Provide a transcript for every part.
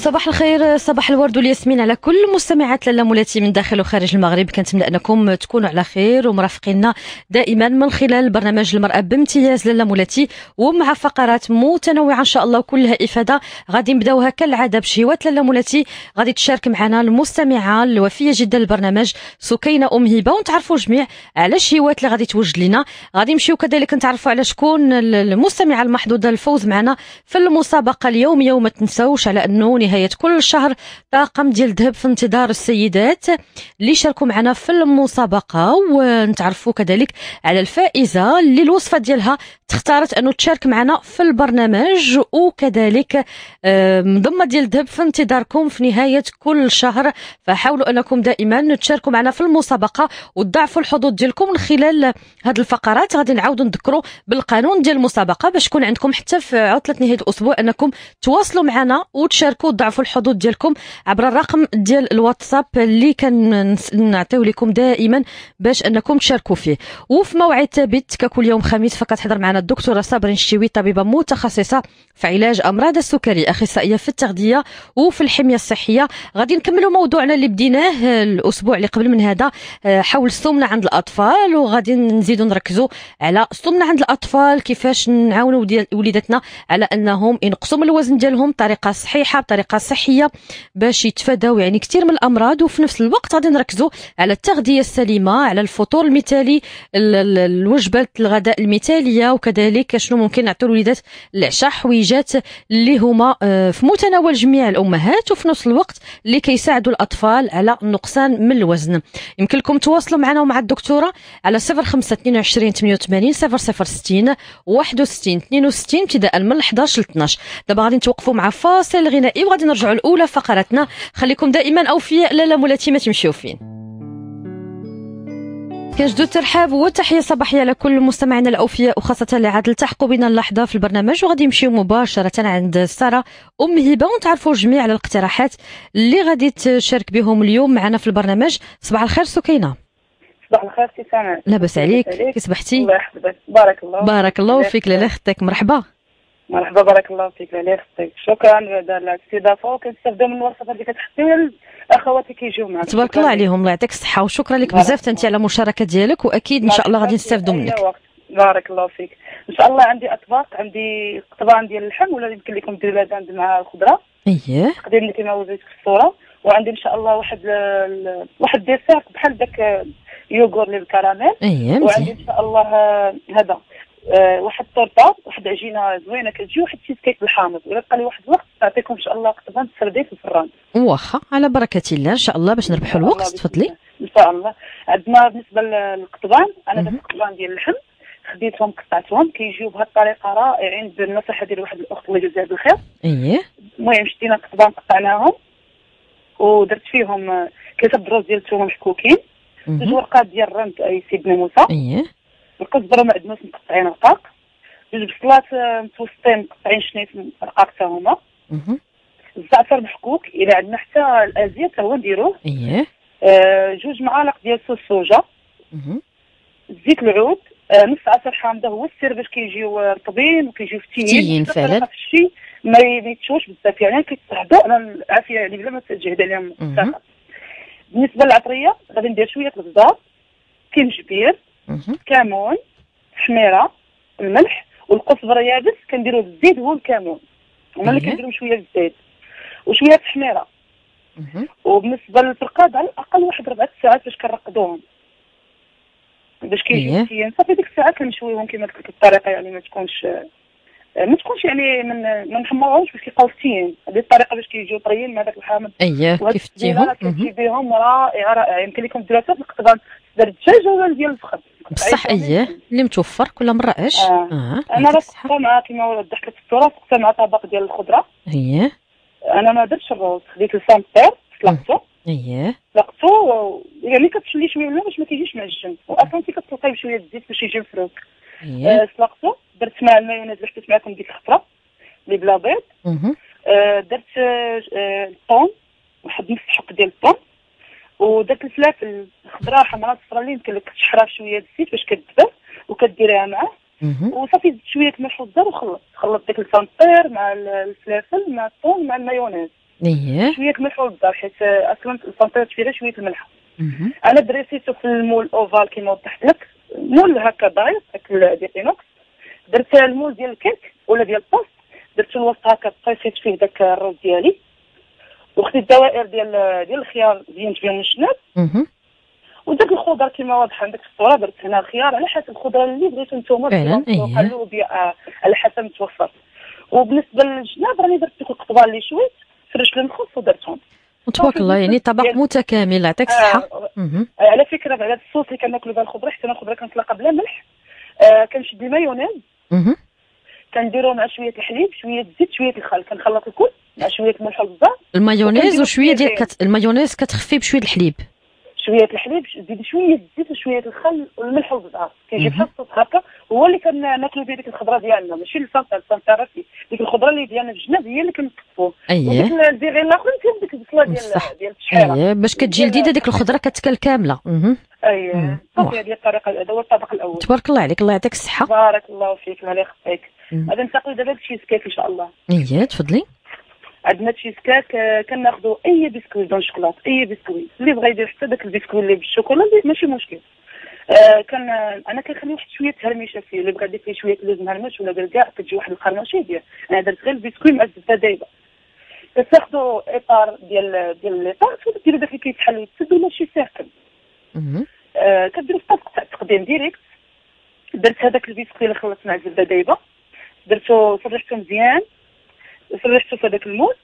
صباح الخير، صباح الورد والياسمين على كل مستمعات لاله مولاتي من داخل وخارج المغرب. كنتمنى انكم تكونوا على خير ومرافقينا دائما من خلال برنامج المرأة بامتياز لاله مولاتي، ومع فقرات متنوعه ان شاء الله وكلها افاده. غادي نبداوها كالعاده بشهوات لاله مولاتي. غادي تشارك معنا المستمعه الوفيه جدا للبرنامج سكينه هبه، ونتعرفوا جميع على الشهوات اللي غادي توجد لنا. غادي نمشيو كذلك نتعرفوا على شكون المستمعه المحظوظه الفوز معنا في المسابقه اليوميه. وما تنساوش على انه نهاية كل شهر طاقم ديال الذهب في انتظار السيدات اللي شاركوا معنا في المسابقة. ونتعرفوا كذلك على الفائزة اللي الوصفة ديالها اختارت انه تشارك معنا في البرنامج، وكذلك مضمة ديال الذهب في انتظاركم في نهاية كل شهر. فحاولوا انكم دائما تشاركوا معنا في المسابقة وتضاعفوا الحظوظ ديالكم من خلال هذه الفقرات. غادي نعاودوا نذكروا بالقانون ديال المسابقة باش يكون عندكم حتى في عطلة نهاية الاسبوع انكم تواصلوا معنا وتشاركوا وتضاعفوا الحظوظ ديالكم عبر الرقم ديال الواتساب اللي كنعطيو لكم دائما باش انكم تشاركوا فيه. وفي موعد ثابت ككل يوم خميس فكتحضر معنا الدكتوره صابرين الشيوي، طبيبه متخصصه في علاج امراض السكري، اخصائيه في التغذيه وفي الحميه الصحيه. غادي نكملوا موضوعنا اللي بديناه الاسبوع اللي قبل من هذا حول السمنه عند الاطفال، وغادي نزيدوا نركزوا على السمنه عند الاطفال، كيفاش نعاونوا وليداتنا على انهم ينقصوا من الوزن ديالهم بطريقه صحيحه بطريقه صحيه باش يتفاداو يعني كثير من الامراض. وفي نفس الوقت غادي نركزوا على التغذيه السليمه، على الفطور المثالي، الوجبات الغداء المثاليه، وكذلك شنو ممكن نعطيو الوليدات العشاء، حويجات اللي هما في متناول جميع الامهات، وفي نفس الوقت اللي كيساعدوا الاطفال على النقصان من الوزن. يمكن لكم تواصلوا معنا ومع الدكتوره على 0522 88 0060 61 62 ابتداء من 11 ل 12. دابا غادي نتوقفوا مع فاصل غنائي وغادي نرجعوا الاولى فقراتنا. خليكم دائما اوفياء لاله مولاتي، ما تمشيو فين. كنجدوا الترحاب والتحيه صباحيه لكل مستمعينا الاوفياء، وخاصه اللي عاد التحقوا بنا اللحظه في البرنامج. وغادي نمشيو مباشره عند ساره هبه ونتعرفوا جميع على الاقتراحات اللي غادي تشارك بهم اليوم معنا في البرنامج. صباح الخير سكينه. صباح الخير سي سناء. لاباس عليك؟ كي صبحتي؟ الله يحفظك. بارك الله. بارك الله فيك لاله اختك. مرحبا. مرحبا بارك الله فيك لاله اختك. شكرا على الاستضافه، وكنستافدوا من الوصفات اللي كتحطيو الاخوات اللي كيجيو معنا. تبارك الله عليهم، الله يعطيك الصحه، وشكرا لك بزاف انت على المشاركه ديالك، واكيد ان شاء الله غادي نستافدوا منك. بارك الله فيك. ان شاء الله عندي اطباق، عندي قطبان ديال اللحم، ولا يمكن لكم ديروا لازم مع الخضره. اييه تقدير اللي كما وريتك في الصوره. وعندي ان شاء الله واحد ديسير بحال داك يوغور اللي بالكراميل. اييه وعندي ان شاء الله هذا واحد الطورطه، واحد عجينه زوينه كتجي، واحد تشيز كيك بالحامض. الا بقى لي واحد الوقت نعطيكم ان شاء الله قطبان تسردي في الفران. واخا على بركه الله ان شاء الله باش نربحوا الوقت. تفضلي. ان شاء الله. عندنا بالنسبه للقطبان، انا داك القطبان ديال اللحم خديتهم قطعتهم، كيجيو بهذه الطريقه رائعين بالنصيحه ديال واحد الاخت الله يجزيها بالخير. اييه. المهم شدينا القطبان قطعناهم ودرت فيهم 3 دروز ديال الثوم محكوكين، 2 ورقات ديال الرند اي سيدنا موسى. اييه. الكزبره معدنوس مقطعين رقاق، 2 بصلات متوسطين مقطعين شنيف رقاق حتى هما. الزعتر محكوك، الى عندنا حتى الازير حتى هو نديروه. اييه. 2 معالق ديال صوص صوجا. زيت العود، نص عصير حامضه هو السر باش كيجيو رطبين وكيجيو فتيين فعلا. الشيء ما يتشوش بزاف، يعني كيتصحبوا على العافيه، يعني بلا ما تجهد عليهم الساخن. بالنسبه للعطريه غادي ندير شويه البزار، كنجبير، كمون، حميره، الملح والقزبره يابس. كنديروا بالزيت هو الكمون، هما اللي كنديروا شويه بالزيت وشويه الحميره. وبالنسبه للفرقاد على الاقل واحد 4 ساعات باش كنرقدوهم باش كيجيو مزيان. صافي ديك الساعات كنشويهم كما قلت لك الطريقه، يعني ما تكونش يعني ما نحمروهمش باش كيبقاو فتيين. هذه الطريقه باش كيجيو طريين مع داك الحامض. اييه كيف تجيهم. كتجيبيهم رائعه. يمكن لكم ديروها في القطبان ديال الدجاج ولا ديال الفخذ بصح. اييه اللي متوفر كل مره اش. انا راه مع كما وضحت لك في الصوره، فقت مع طبق ديال الخضره. اييه. انا ما درتش الروز، خديت السامبير سلقته. اييه. سلقته يعني كتشلي شويه منه باش ما كيجيش معجن، واصلا انت كتسلقيه بشويه الزيت باش يجي مفروك. سلقته، درت مع المايونيز اللي حطيت معكم ديك الخضره اللي بلا بيض. درت الثوم، واحد نص حق ديال الثوم، ودرت الفلافل الخضراء حمراء صفراء اللي يمكن لك تشحرها في شويه الزيت باش كتدبل وكديريها معاه. وصافي زدت شويه الملح والزر وخلط داك الفانطير مع الفلافل مع الثوم مع المايونيز. اييه شويه الملح والبزار، حيت اصلا السنطيط فيها شويه الملح. انا دريسيتو في المول اوفال كيما وضحت لك، مول هكا ضعيف ديال اينوكس. درت المول ديال الكيك ولا ديال الطاس، درت الوسط هكا طيفيت فيه داك الروز ديالي، وخديت الدوائر ديال الخيار زينت بهم الشناب. وداك الخضر كما واضح عندك في الصوره، درت هنا الخيار على حسب الخضر اللي بغيتو نتوما، فعلا. اللوبيا على حسب متوفر. وبالنسبه للجناب راني درت ديك القطبان اللي شويت فرشت المخص ودرتهم. تبارك الله، يعني طبق متكامل، يعطيك الصحه. على فكره بعد الصوص اللي كناكلو بها الخضره، حتى انا الخضره كنطلقها بلا ملح. كنشد المايونيز، كنديرو مع شويه الحليب، شويه الزيت، شويه الخل، كنخلط الكل مع شويه الملح والبزار. المايونيز وشويه ديال المايونيز كتخفي بشويه الحليب، شويه الحليب، زيد شويه الزيت وشويه الخل والملح والبزار، كيجي بحال الصوص هكا. هو اللي كناكلو به ديك الخضره ديالنا، ماشي السلطه راسي. ديك الخضره اللي ديالنا في الجناب هي اللي كنكتفو. وديك الديغين الاخرين فيهم ديك البصله ديال التشحيره. اييه، باش كتجي لذيذه ديك الخضره كتكل كامله. اييه صافي، هذه الطريقه، هذا هو الطبق الاول. تبارك الله عليك، الله يعطيك الصحه. بارك الله فيك، الله يخليك. غادي ننتقلوا دابا للتشيز كيك ان شاء الله. اييه تفضلي. عندنا تشيز كيك، كناخذوا اي بسكويت دون شوكولات، اي بسكويت اللي بغى يدير، حتى داك البسكويت اللي بالشوكولا ماشي مشكل. انا كنخلي واحد شويه تهرميشه فيه، اللي بغى يدير فيه شويه لوز مهرمش ولا كاع كتجي واحد القرمشه يدير. انا درت غير البسكويت مع الزبده دايبه. كتاخذوا اطار ديال الاطار، كديروا داك اللي كيتحل يتسد ولا شي سيركل. كديروا الطبق تاع التقديم ديريكت. درت هذاك البسكويت اللي خلطت مع الزبده دايبه، درتو فرحته مزيان، فرحته في هذاك المول،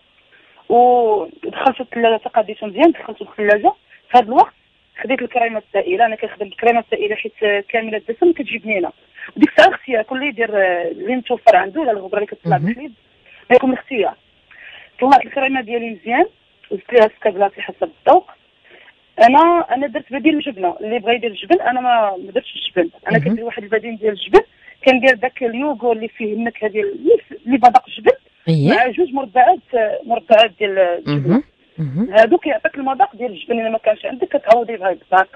ودخلته الثلاجه، تقاديته مزيان، دخلته الثلاجه. في هذا الوقت خديت الكريمه السائله، انا كنخدم الكريمه السائله حيت كامله الدسم كتجي بنينه. وديك الساعه الاختيار، كل يدير اللي متوفر عنده، ولا الغبره اللي كتطلع بالحليب ما يكون الاختيار. طلعت الكريمه ديالي مزيان، زدت ليها السكر بلاصي حسب الذوق. انا درت بديل الجبنه، اللي بغى يدير الجبن انا ما درتش الجبن. انا كندير واحد البديل ديال الجبن، كندير داك اليوغور اللي فيه النكهه ديال اللي بذاق الجبن مع جوج مربعات ديال الجبنه. هادوك يعطيك المذاق ديال الجبن. الا ما كانش عندك كتعوضي بهذا هكا.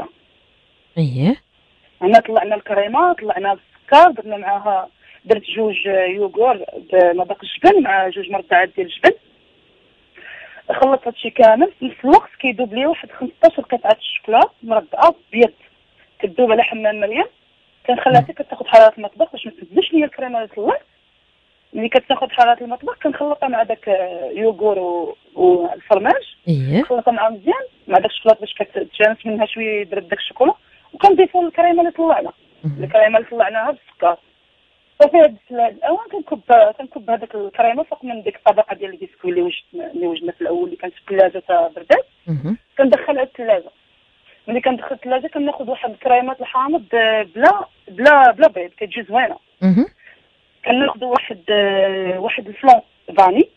هنا طلعنا الكريمه، طلعنا السكر، درنا معاها، درت جوج يوغور بمذاق الجبن مع جوج مربعات ديال الجبن. خلطت هادشي كامل. في نفس الوقت كيدوب لي واحد 15 قطعه الشوكولا مربعه بيض، كتذوب على حمام مريم. كنخليها حتى كتاخذ حراره المطبخ باش ما تبدلش ليا الكريمه اللي طلعت. ملي كتاخذ حراره المطبخ كنخلطها مع داك يوغور والفرماج، نخلطها معها مزيان مع داك الشوكولاط باش كتجانس منها شويه، درت داك الشوكولا. وكنضيفوا الكريمه اللي طلعنا، الكريمه اللي طلعناها بالسكر. صافي هاد الاوان كنكب هذاك الكريمه فوق من ديك الطبقه ديال البسكوي اللي وجدنا في الاول، اللي كانت في الثلاجه تا بردات. كندخلها للثلاجه. ملي كندخل الثلاجه كناخذ واحد الكريمات الحامض بلا بيض، كتجي زوينه. كناخذ واحد الفلون فاني،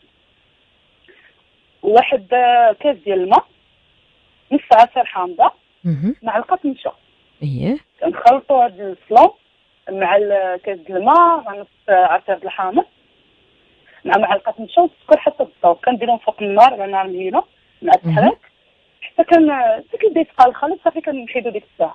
واحد كاس ديال الماء، نص عصير حامضه، معلقه نشا. كنخلطوا هاد الفلون مع الكاس ديال الماء مع نص عصير الحامض مع معلقه نشا والسكر حتى الذوق. كنديرهم فوق النار على نار مهيله مع التحريك حتى كيبدا يتقال الخليط. صافي كنحيدو ديك الساعه،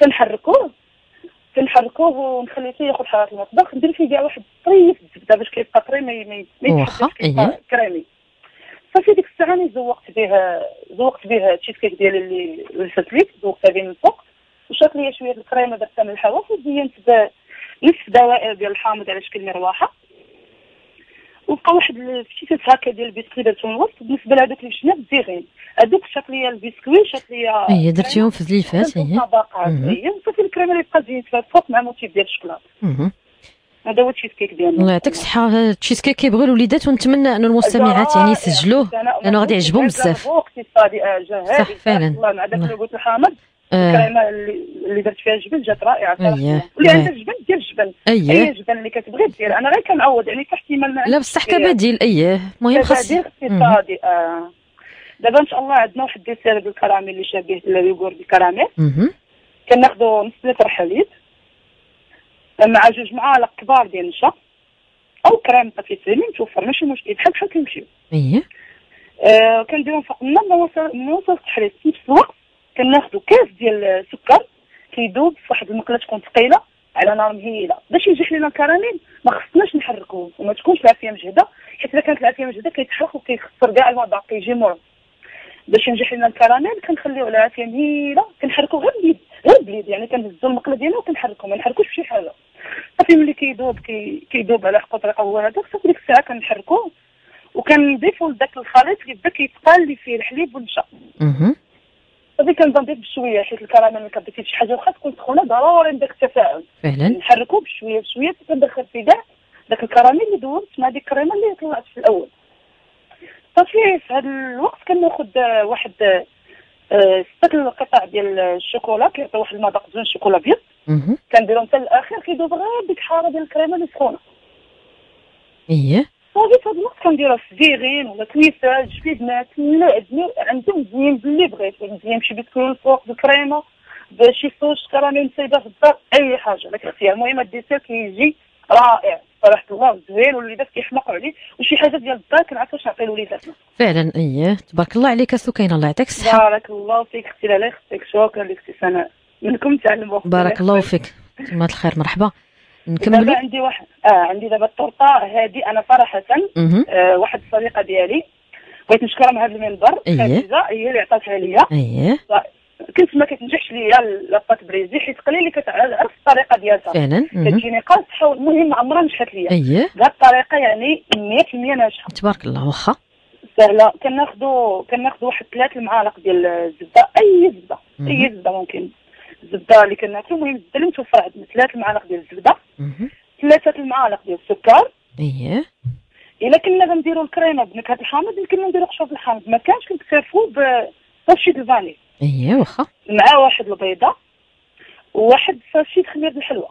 كنحركوه ونخليه حتى ياخذ حراره المطبخ. ندير فيه كاع واحد طريف الزبده باش كيبقى طري، ما يتحبش كيبقى كريمي. صافي ديك الساعه انا زوقت به التشيز كيك ديالي اللي لصت ليك، زوقتها بين الفوق وشات ليا شويه الكريمه درتها من الحواف، وزينت بنصف دوائر ديال الحامض على شكل مروحه. وبقى واحد الشيتات هكا ديال البسكويت درتهم الوسط. بالنسبه لهذوك اللي شفنا الزيغين، هذوك شات ليا البسكويت، شات ليا درتيهم في الليفات. طبقات. صافي الكريمه اللي بقى زينت فيها الفوق مع موتيف ديال الشوكولاط. هذا هو التشيز كيك ديالنا. الله يعطيك الصحه. التشيز كيك كيبغيو الوليدات، ونتمنى ان المستمعات يعني يسجلوه لانه غادي يعجبهم بزاف. اقتصادي صح فعلا. الله مع داك الوقت الحامض، الكريمه اللي درت فيها الجبن جات رائعه صراحه. واللي عندها الجبن ديال الجبن، اي جبن اللي كتبغي دير. انا غير كنعوض يعني كاحتمال لا بصح كبديل. المهم خاص اقتصادي. دابا ان شاء الله عندنا واحد الديسير بالكراميل اللي شبيه اليوغور بالكراميل. كناخذوا نص لتر حليب مع جوج معالق كبار ديال النشا او كريم طفيتيني متوفر، ماشي مشكل، بحال كيمشيو. كنديرهم فوق النار من وصل التحريك. في نفس الوقت كناخذوا كاس ديال السكر كيدوب في واحد المقله تكون ثقيله على نار مهيله باش ينجح لنا الكراميل. ما خصناش نحركوه وما تكونش العافيه مجهده، حيت حيت الا كانت العافيه مجهده كيتحرق وكيخسر كاع المذاق كيجي مر. باش ينجح لنا الكراميل كنخليو على عافيه مهيله، كنحركو غير بليد غير بليد، يعني كنهزو المقله ديالنا وكنحركو، ما نحركوش بشي حاجه. صافي ملي كيذوب على حق طريقه هو هذاك، صافي ديك الساعه كنحركوه وكنضيفو لذاك الخليط كيبدا كيتقال لي فيه الحليب والنشا. صافي كنبدا نضيف بشويه، حيت الكراميل ملي كضيفي شي حاجه واخا تكون سخونه ضروري داك التفاعل فعلا نحركوه بشويه بشويه حتى كندخل فيه كاع داك الكراميل اللي دوبت مع ديك الكريمه اللي طلعت في الاول. صافي في هذا الوقت كناخذ واحد 6 قطع ديال الشوكولا كيعطي واحد المذاق زوين، الشوكولا ابيض كنديرهم حتى الاخر كيذوب غير ديك الحاره ديال الكريمه اللي سخونه. اييه صافي في هذا الوقت كنديرها في فيغين ولا كويساج في بنات اللي عندهم مزيان باللي بغيت، مزيان بشي بسكوت الفوق بالكريمه بشي صوص كراميل مسيده في الدار، اي حاجه لك اختيار. المهم الديسير كيجي رائع صراحه الله، زوين والوليدات كيحمقوا عليه، وشي حاجه ديال الدار كنعرفوا واش نعطي لوليداتنا. فعلا اييه تبارك الله عليك سكينه، الله يعطيك الصحه. بارك الله فيك اختي لاله، اختك شكرا لك اختي سناء، منكم تعلموا. بارك الله فيك، تما الخير مرحبا. نكملوا. دابا عندي واحد عندي دابا الطرطه هذه، انا صراحه واحد الصديقه ديالي بغيت نشكرها من هذا المنبر، خديجه هي اللي عطاتها ليا. كنت ما كتنجحش ليا لاباط بريزي حيت قليل اللي كتعرف الطريقه ديالها، فعلا كتجيني قاصحه، المهم عمرها نجحت ليا. بهذه الطريقه يعني 100% ناجحه تبارك الله. واخا سهله. كناخذوا واحد 3 المعالق ديال الزبده، اي زبده ممكن، الزبده اللي كناكلو، المهم الزبده اللي متوفره عندنا، 3 المعالق ديال الزبده، 3 المعالق ديال السكر. الا كنا غنديروا الكريمه بنكهه الحامض يمكن نديروا قشور الحامض، ما كانش كنكتفوا بساشي الفاني. واخا مع واحد البيضه وواحد ساشي خمير الحلوى.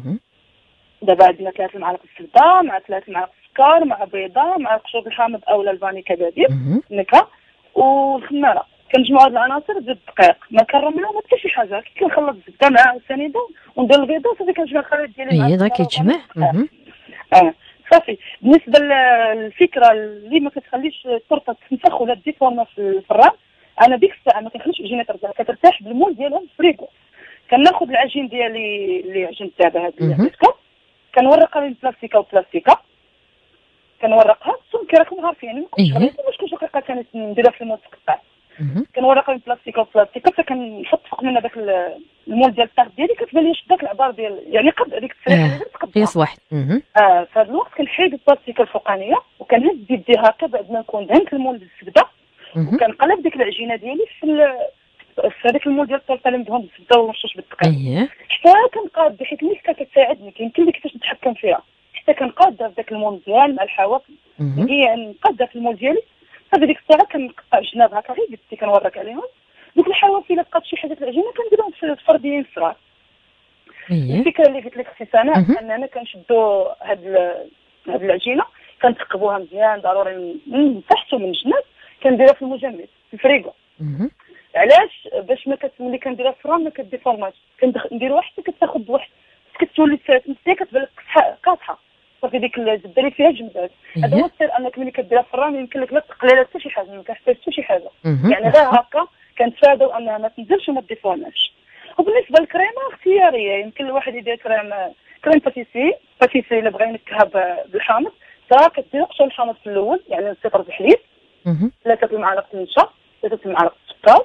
دابا عندنا 3 المعالق الزبده مع 3 المعالق السكر مع بيضه مع قشور الحامض اولا الفاني كذلك نكهه والخماره. كنجمعوا هاد العناصر زيت الدقيق، ما كنرملو ما حتى شي حاجه، كنخلط الزبده مع السنيده وندير البيضه صافي كنجمع الخليط ديالي. داك كيتجمع. صافي. بالنسبه للفكره اللي ما كتخليش التورته تنفخ ولا ديفورما في الفران، انا ديك الساعه ما كنخليش العجينه ترتاح، كترتاح بالمول ديالها في الفريكو. كناخذ العجين ديالي اللي عجنت دابا هاد اللي عطيتكم، كنورقها بين بلاستيكه وبلاستيكه، كنورقها ثم راكم عارفين يعني ماشي كل دقيقه كانت نديرها في المول تقطع، كنورقها بين بلاستيكه وبلاستيكه، فكنحط فوق منها داك المول ديال الطاغ ديالي، كتبان لي شدات العبار ديال يعني قد هذيك التسريحه اللي تقطع قياس واحد. في هذا الوقت كنحيد البلاستيكه الفوقانيه وكنهز بيدي هكا بعد ما نكون دهنت المول بالزبده، وكنقلب ديك العجينه ديالي في هذاك المول ديال الطرطه اللي مدهون بالزبده ومرشوش بالدقيق، حتى كنقاد حيت الميكسه كتساعدني كيمكن لي كيفاش نتحكم فيها، حتى كنقاد في داك المول مزيان مع الحواف يعني نقاد في المول ديالي. صافي ديك الساعه كنقطع جناب هكا غير بدي كنورك عليهم، دوك الحواف الا بقات شي حاجه في العجينه كنديرهم في فرديين صغار. الفكره اللي قلت لك اختي سناء اننا كنشدوا هاد العجينه كنثقبوها مزيان، ضروري من تحت ومن الجناب كنديرها في المجمد في الفريغو. علاش؟ باش ما ملي كنديرها في الفران ما كديفورماش، كنديروها حتى كتاخذ واحد كتولي تمسيه كتبان لك قاصحه، صافي ديك الزبده اللي فيها جمدات. هذا هو السر، انك ملي كديرها في الفران يمكن لك لا تقلي لا حتى شي حاجه، ما كتحتاج حتى شي حاجه، يعني غير هكا كنتفاداو انها ما تنزلش وما تديفورماش. وبالنسبه للكريمه اختياريه، يمكن الواحد يدير كريم باتيسي الا بغى ينكهها بالحامض، تا كدير قشور الحامض في الاول، يعني نسيطر بالحليب 3 المعالق النشا 3 المعالق السكر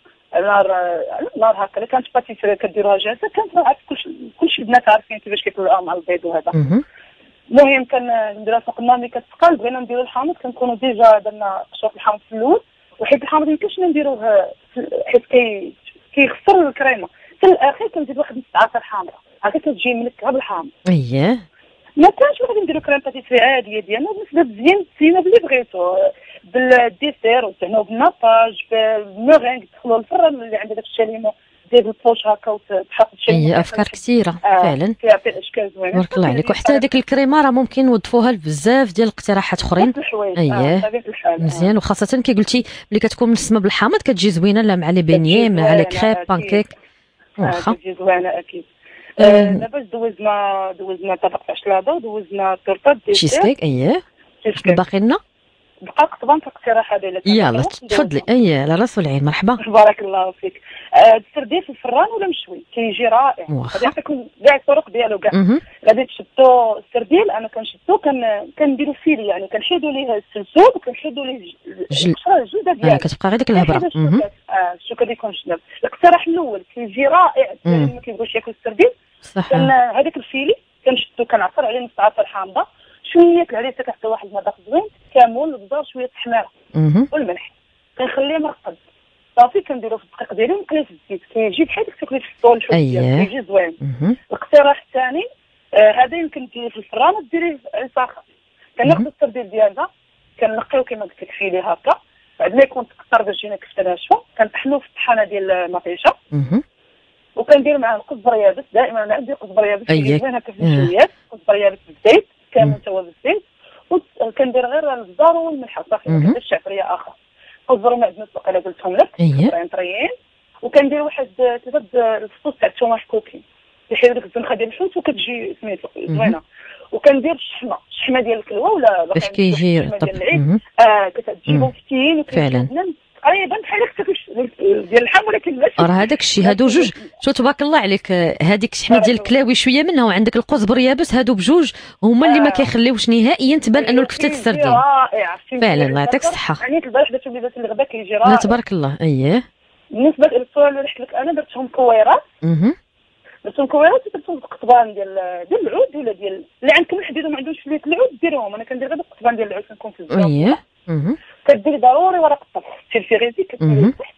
على نار هكا. الا كانت باتيسي كديروها جاهزه كانت كلشي البنات عارفين كيفاش كيطلعوها مع البيض وهذا. المهم كنديرها فوق النار ملي كتسقى، بغينا نديرو الحامض كنكونوا ديجا درنا قشور الحامض في الاول، وحيت الحامض ميمكنش نديروه حيت كيخسر الكريمه، في الاخير كنزيد واحد نص عصير حامضه هكا كتجي منكهه بالحامض. ما كانش غادي نديرو كريم باتيسري عاديه ديالنا بالنسبه زينه باللي بغيتو، بالديسير وتعناو بالنطاج بالمورينغ تدخلوا الفران اللي عندها داك الشاليمو ديال البوش هكا وتحط الشاليمو. افكار كثيره فعلا كيعطي اشكال زوينه. بارك الله عليك. وحتى هذيك الكريمه راه ممكن نوظفوها بزاف ديال الاقتراحات اخرين. مزيان، وخاصه كي قلتي ملي كتكون مسمى بالحامض كتجي زوينه لا مع لي بينيي مع لي كريب بانكيك. كتجي زوينه اكيد. دابا دوزنا طبق تاع الشلاضه ودوزنا التورته ديال تشيز كيك. شنو باقي لنا؟ بقى قطبان في الاقتراح هذا الا يلا تفضلي. اي على راس والعين، مرحبا. بارك الله فيك. السردين في الفران ولا مشوي كيجي رائع. غادي نعطيكم كاع الطرق ديالو كاع. غادي تشدو السردين، انا كنشدو كنديرو فيلي، يعني كنحيدو ليه السلسول وكنحيدو ليه الجلده ديالو، كتبقى غير ديك الهبره. الشوكه ديكون جنب. الاقتراح الاول كيجي رائع ما كيبغوش ياكلوا السردين. صح. هذاك الفيلي كنشدو كنعصر عليه نص عصير حامضه، شويه العريسه كتعطي واحد المذاق زوين، كمون، البزار، شويه الحماره والملح، كنخليه مرقد صافي. كنديرو في الدقيق ديالي ونقليه في الزيت، كيجي بحال داك تاكلي في الصول شويه، كيجي زوين. الاقتراح الثاني هذا يمكن ديريه في الفران وديريه في الفاخر. كناخذ السردين ديالنا كنقيو كما قلت لك فيلي هكا، بعد ما يكون تكثر باش يجينا كفته ناشفه كنطحنوه في الطحانه ديال المطيشه، وكندير معاه القزبر يابس. دائما انا عندي قزبر يابس زوين هكا في الشويات، قزبر يابس بالزيت كامل توا بالزيت، وكندير غير البزار والملح صافي، ما كنديرش شعريه اخر. قزبر معدنوس بقى قلتهم لك طريين، وكندير واحد 3 الفصوص تاع الثومه كوكين كيحيدوا ديك الزنخه ديال الحوت وكتجي سميتو زوينه. وكندير الشحمه ديال الكلوه ولا باش كيجي ديال العيد كتجيبهم فتين فعلا تقريبا بحال ديال اللحم، ولكن ماشي راه هذاك الشيء. هادو جوج شو تبارك الله عليك، هذيك الشحمه ديال الكلاوي شويه منها وعندك القزبر يابس، هادو بجوج هما اللي ما كيخليوش نهائيا تبان انه الكفته السردين. رائع فعلا، الله يعطيك الصحه. يعني البارح درت وليدات الغداء كيجي رائع. تبارك الله. اييه. بالنسبه للصور اللي رحت لك انا درتهم كويرات. درتهم كويرات ودرتهم بالقطبان ديال العود ولا ديال اللي عندكم الحديد وما عندوش شويه العود ديروهم. انا كندير غير بالقطبان ديال العود كنكون في الزاويه. اييه. كديري ضروري ورق الطبخ تيلفيغيزي، كديري تحت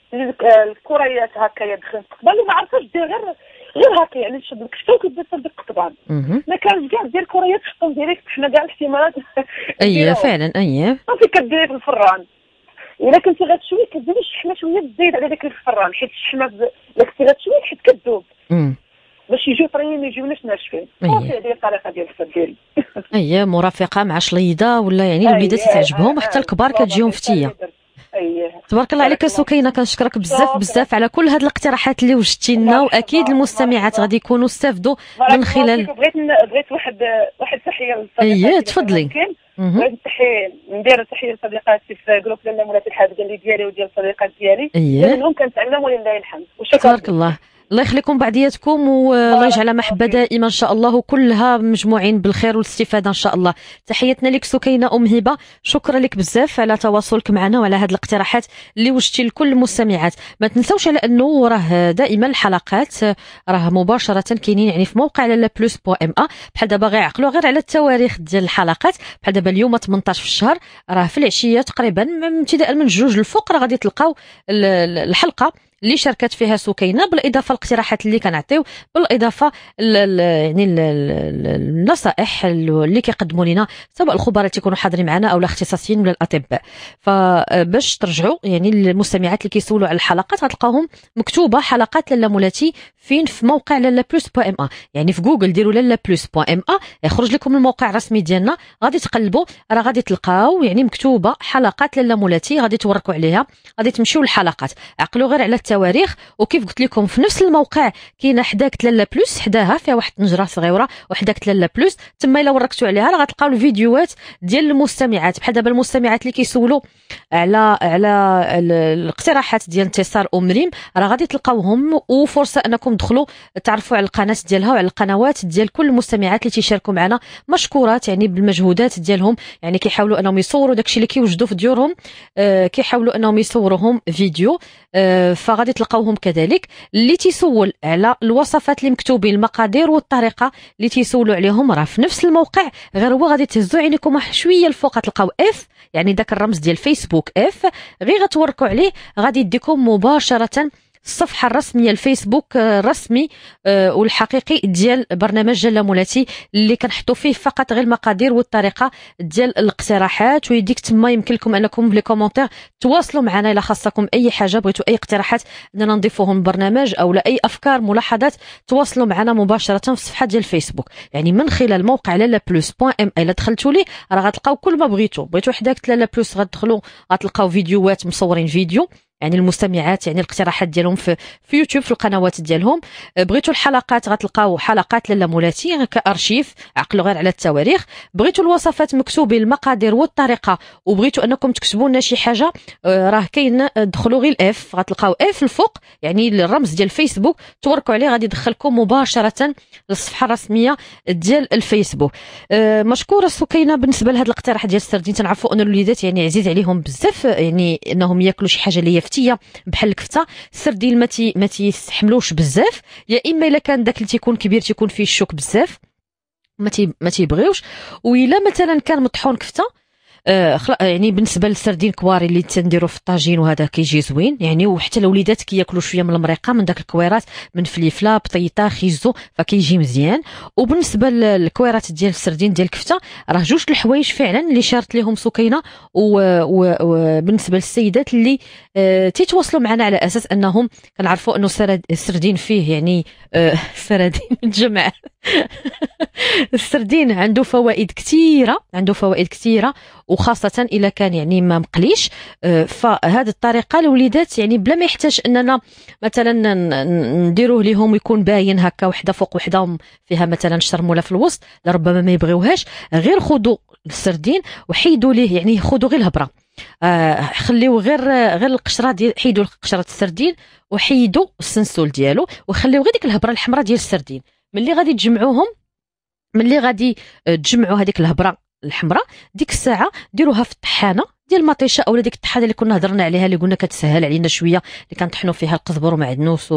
الكريات هكايا دخلت قبل، وما عرفتش دير غير هكا، يعني تشد الكفته وكدير بالقطبان. ما كانش كاع دير كريات تحطهم ديريكت، حنا كاع الاحتمالات. اييه فعلا. اييه صافي كديري في الفران. الا كنتي غتشوي كديري الشحمه شويه بالزيت على داك الفران، حيت الشحمه الا كنتي غتشوي حيت كتذوب باش يجيو طريين ما يجيوناش ناشفين. صافي هذه الطريقه ديال السردين. اييه مرافقه مع شليضه ولا يعني الوليدات تعجبهم، حتى الكبار كتجيهم فتيه. تبارك الله عليك سكينه، كنشكرك بزاف على كل هذه الاقتراحات اللي وجدتي لنا، واكيد المستمعات غادي يكونوا استافدوا من خلال. بغيت واحد تحيه للصديقات. اييه تفضلي. بغيت ندير تحيه لصديقاتي في جروب لاله مولات الحافظه اللي ديالي وديال الصديقات ديالي، منهم كنتعلم ولله الحمد. تبارك الله. الله يخليكم بعضياتكم، والله يجعلها محبه دائما ان شاء الله، وكلها مجموعين بالخير والاستفاده ان شاء الله. تحياتنا لك سكينه ام هبه، شكرا لك بزاف على تواصلك معنا وعلى هذه الاقتراحات اللي وجدتي لكل المستمعات. ما تنسوش على انه راه دائما الحلقات راه مباشره كاينين يعني في موقع لالا بلوس بو ام ا. بحال دابا غير عقلوا غير على التواريخ ديال الحلقات، بحال دابا اليوم 18 في الشهر، راه في العشيه تقريبا ابتداء من 2 الفوق راه غادي تلقاو الحلقه اللي شاركت فيها سكينه، بالاضافه للاقتراحات اللي كنعطيو، بالاضافه يعني النصائح اللي كيقدموا لنا سواء الخبراء تيكونوا حاضرين معنا او الاختصاصيين ولا الاطباء. فباش ترجعوا يعني المستمعات اللي كيسولوا على الحلقات غتلقاوهم مكتوبه حلقات لالا مولاتي فين؟ في موقع لالا بلوس بو ام ا. يعني في جوجل ديروا لالا بلوس بو ام ا، يخرج لكم الموقع الرسمي ديالنا، غادي تقلبوا راه غادي تلقاو يعني مكتوبه حلقات لالا مولاتي، غادي توركوا عليها، غادي تمشيو للحلقات. عقلوا غير على التواريخ، وكيف قلت لكم في نفس الموقع كاينه حداك لالا بلوس، حداها فيها واحد النجره صغيره وحداك لالا بلوس، تما الا وركتوا عليها راه غتلقاو الفيديوهات ديال المستمعات. بحال دابا المستمعات اللي كيسولوا على الاقتراحات ديال انتصار مريم، راه غادي تلقاوهم، وفرصه انكم تدخلوا تعرفوا على القناه ديالها وعلى القنوات ديال كل المستمعات اللي تيشاركوا معنا، مشكورات يعني بالمجهودات ديالهم، يعني كيحاولوا انهم يصوروا داكشي اللي كيوجدوا في ديورهم، كيحاولوا انهم يصوروهم فيديو. فغادي تلقاوهم كذلك. اللي تيسول على الوصفات اللي مكتوبين، المقادير والطريقه اللي تيسولوا عليهم، راه في نفس الموقع، غير هو غادي تهزوا عينيكم شويه الفوق تلقاو اف، يعني داك الرمز ديال فيسبوك اف، غير غتوركوا عليه غادي يديكم مباشره الصفحه الرسميه الفيسبوك الرسمي والحقيقي ديال برنامج لالا مولاتي، اللي كنحطوا فيه فقط غير المقادير والطريقه ديال الاقتراحات. ويديك تما يمكن لكم انكم بلي كومونتير تواصلوا معنا الا خاصكم اي حاجه، بغيتوا اي اقتراحات اننا نضيفوهم للبرنامج او لا اي افكار ملاحظات، تواصلوا معنا مباشره في الصفحه ديال الفيسبوك، يعني من خلال موقع لالا بلوس بوان ام اي. الا دخلتوا ليه راه غتلقاو كل ما بغيتوا حداك لالا بلوس، غتدخلوا غتلقاو فيديوهات مصورين فيديو، يعني المستمعات يعني الاقتراحات ديالهم في يوتيوب في القنوات ديالهم. بغيتوا الحلقات غتلقاو حلقات لاله مولاتي كارشيف، عقلوا غير على التواريخ. بغيتوا الوصفات مكتوبه، المقادير والطريقه، وبغيتوا انكم تكتبوا لنا شي حاجه، راه كاين دخلوا غير الاف، غتلقاو اف الفوق يعني الرمز ديال الفيسبوك، توركوا عليه غادي يدخلكم مباشره للصفحه الرسميه ديال الفيسبوك. مشكوره سكينه. بالنسبه لهذا الاقتراح ديال السردين، تنعرفوا ان الوليدات يعني عزيز عليهم بزاف يعني انهم ياكلوا شي حاجه اللي هي فتيه بحال الكفته. السردين ما تيستحملوش بزاف، يا اما الا كان داك اللي تيكون كبير تيكون فيه الشوك بزاف ما تيبغيوش، وإلا مثلا كان مطحون كفته يعني بالنسبه للسردين كواري اللي تنديروا في الطاجين وهذا كيجي زوين يعني، وحتى الوليدات كياكلوا شويه من المريقه من داك الكويرات من فليفله بطيطه خيزو فكيجي مزيان. وبالنسبه للكويرات ديال السردين ديال الكفته راه جوج الحوايج فعلا اللي شارت لهم سكينه. وبالنسبه للسيدات اللي تيتواصلوا معنا على اساس انهم كنعرفوا انه السردين فيه يعني السردين الجمع السردين عنده فوائد كثيره وخاصه الا كان يعني ما مقليش. فهذه الطريقه الوليدات يعني بلا ما يحتاج اننا مثلا نديروه لهم ويكون باين هكا وحده فوق وحده فيها مثلا شرموله في الوسط لربما ما يبغيوهاش، غير خذوا السردين وحيدوا ليه يعني خذوا غير الهبره، خليو غير القشره ديال، حيدوا قشره السردين وحيدوا السنسول ديالو وخليو غير ديك الهبره الحمراء ديال السردين. ملي غادي تجمعوهم، ملي غادي تجمعوا هذيك الهبره الحمراء، ديك الساعه ديروها في الطحانه ديال المطيشه اولا ديك الطحانه اللي كنا هضرنا عليها اللي قلنا كتسهل علينا شويه، اللي كنطحنوا فيها القزبر ومعدنوس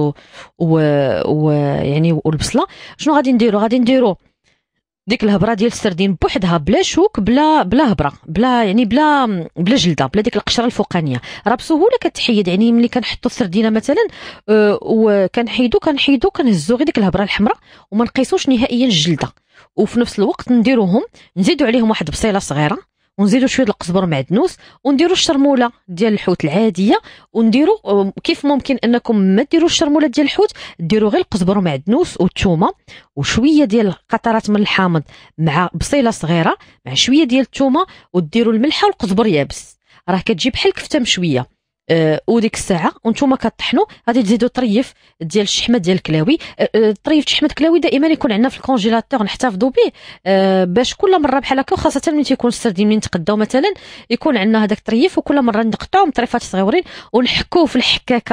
يعني والبصله. شنو غادي نديروا ديك الهبره ديال السردين بوحدها بلا شوك بلا هبره بلا جلده بلا ديك القشره الفوقانيه، راه بسهوله كتحيد. يعني ملي كنحطوا السردينه مثلا وكنحيدو كنهزوا غير ديك الهبره الحمراء وما نقيسوش نهائيا الجلده، وفي نفس الوقت نديروهم نزيدوا عليهم واحد بصيله صغيره ونزيدوا شويه القزبر معدنوس ونديروا الشرموله ديال الحوت العاديه، ونديروا كيف ممكن انكم ما ديروش الشرموله ديال الحوت، ديروا غير القزبر معدنوس والثومه وشويه ديال قطرات من الحامض مع بصيله صغيره مع شويه ديال الثومه، وديروا الملحه والقزبر يابس، راه كتجي بحال كفته مشويه. وديك الساعه وانتم كطحنوا غادي تزيدوا طريف ديال الشحمه ديال الكلاوي. طريف شحمه الكلاوي دائما يكون عندنا في الكونجيلاتور نحتفظوا به باش كل مره بحال هكا، وخاصه ملي تيكون السردين من تقداو مثلا يكون عندنا هذاك الطريف، وكل مره نقطعوا طريفات صغيورين ونحكوه في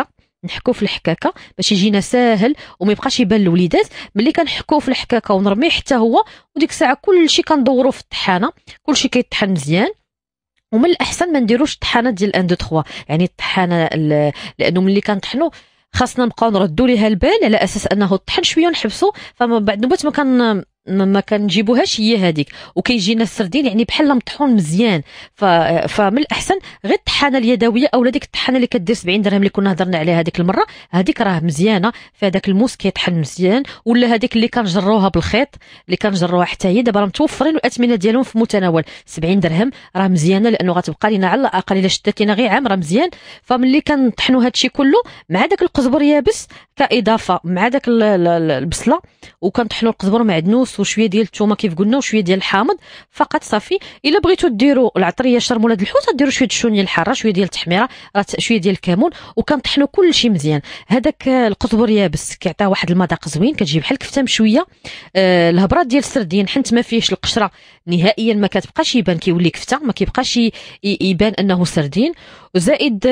الحكاكه باش يجينا ساهل وما يبقاش يبان للوليدات. ملي كنحكوه في الحكاكه ونرميه حتى هو، وديك الساعه كلشي كندوروا في الطحانه، كلشي كيطحن مزيان. ومن الاحسن ما نديروش الطحانه ديال 1 2 3 يعني الطحانه، لانه ملي كنطحنوا خاصنا نبقاو نردوا ليها البال على اساس انه الطحن شويه ونحبسوا، فما بعد نوبات ما كنجيبوهاش هي هذيك وكيجينا السردين يعني بحال مطحون مزيان. فمن الاحسن غير الطحانه اليدويه اولا ديك الطحانه اللي كدير 70 درهم اللي كنا هضرنا عليها هذيك المره، هذيك راه مزيانه في هذاك الموس كيطحن مزيان، ولا هذيك اللي كنجروها بالخيط اللي كنجروها حتى هي دابا متوفرين والاثمنه ديالهم في متناول 70 درهم، راه مزيانه لانه غتبقى لنا على الاقل الا شدت لنا غير عام راه مزيان. فملي كنطحنوا هادشي كله مع داك القزبر يابس كاضافه مع داك البصله، وكنطحنوا القزبر معدنوس وشويه ديال الثومه كيف قلنا وشويه ديال الحامض فقط صافي. الا بغيتوا ديروا العطريه شرموله ديال الحوت ديروا شويه الشونيه الحاره، شويه ديال التحميره، شويه ديال الكمون، وكنطحنوا كل شيء مزيان. هذاك القزبر يابس كيعطيها واحد المذاق زوين، كتجي بحال الكفته مشويه. الهبرات ديال السردين حنت ما فيهش القشره نهائيا ما كتبقاش يبان كيولي كفته، ما كيبقاش يبان انه سردين. وزائد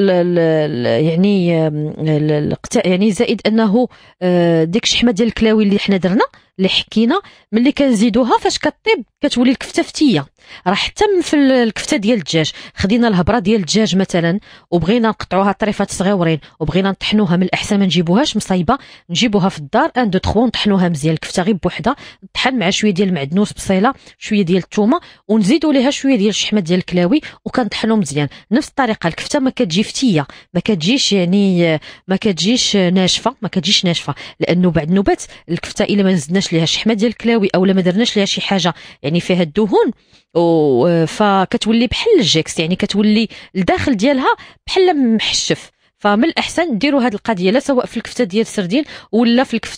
يعني زائد انه ديك الشحمه ديال الكلاوي اللي حنا درنا اللي حكينا ملي كنزيدوها فاش كطيب كتولي الكفته فتيه. راه حتى في الكفته ديال الدجاج خدينا الهبره ديال الدجاج مثلا وبغينا نقطعوها طريفات صغيورين وبغينا نطحنوها، من الاحسن ما نجيبوهاش مصايبه، نجيبوها في الدار 1 2 3 ونطحنوها مزيان الكفته غير بوحدها، طحن مع شويه ديال المعدنوس بصيله شويه ديال الثومه ونزيدوا ليها شويه ديال الشحمه ديال الكلاوي وكنطحنوا مزيان. نفس الطريقه الكفته ما كتجي فتيه، ما كتجيش يعني ما كتجيش ناشفه، لانه بعد نوبات الكفته الا ما نزدناش ليها الشحمه ديال الكلاوي او ما درناش ليها شي حاجه يعني فيها الدهون فكتولي بحال الجيكس، يعني كتولي الداخل ديالها بحال محشف. فمن الاحسن ديروا هذه القضيه لا سواء في الكفته ديال السردين ولا في الكفته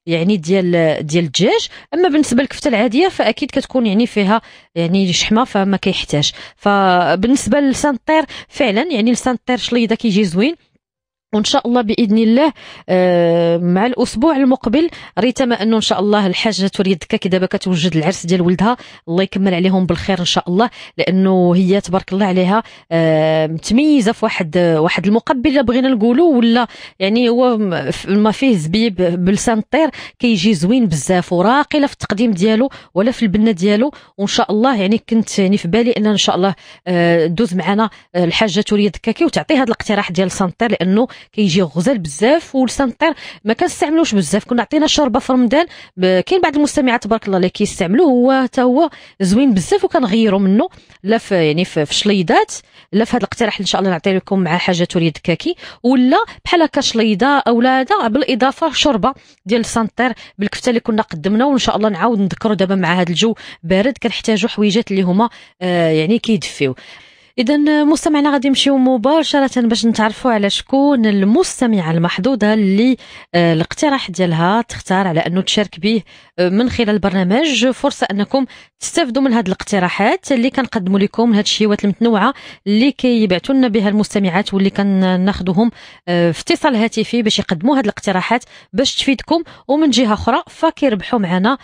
يعني ديال الدجاج. اما بالنسبه للكفته العاديه فاكيد كتكون يعني فيها يعني شحمه فما كيحتاج. فبالنسبه للسانطير فعلا يعني السانطير شليضه كيجي زوين، وان شاء الله باذن الله مع الاسبوع المقبل ريتما انه ان شاء الله الحاجه توريد الدكاكي دابا كتوجد العرس ديال ولدها، الله يكمل عليهم بالخير ان شاء الله، لانه هي تبارك الله عليها متميزه في واحد المقبل بغينا نقولوا، ولا يعني هو ما فيه زبيب بالسانطير كيجي زوين بزاف وراقي لا في التقديم ديالو ولا في البنه ديالو. وان شاء الله يعني كنت يعني في بالي ان شاء الله دوز معنا الحاجه توريد الدكاكي وتعطي هذا الاقتراح ديال السانطير، لانه كيجي غزال بزاف. والسانطير ما كنستعملوش بزاف، كنا عطينا شوربه في رمضان، كاين بعض المستمعات تبارك الله اللي كيستعملوه، هو حتى هو زوين بزاف وكنغيروا منه لا في يعني في شليضات، لا في هذا الاقتراح ان شاء الله نعطي لكم مع حاجه توريد الكاكي، ولا بحال هكا شليضه او لا هذا بالاضافه شوربه ديال السانطير بالكفته اللي كنا قدمنا. وان شاء الله نعاود نذكروا دابا مع هذا الجو بارد كنحتاجوا حويجات اللي هما يعني كيدفيو. إذا مستمعنا غادي نمشيو مباشرة باش نتعرفوا على شكون المستمعة المحظوظة اللي الاقتراح ديالها تختار على أنه تشارك به من خلال البرنامج. فرصة أنكم تستافدوا من هذه الاقتراحات اللي كنقدموا لكم، من هذه الشيوات المتنوعة اللي كيبعثوا لنا بها المستمعات واللي كناخذوهم في اتصال هاتفي باش يقدموا هذه الاقتراحات باش تفيدكم. ومن جهة أخرى فكيربحوا معنا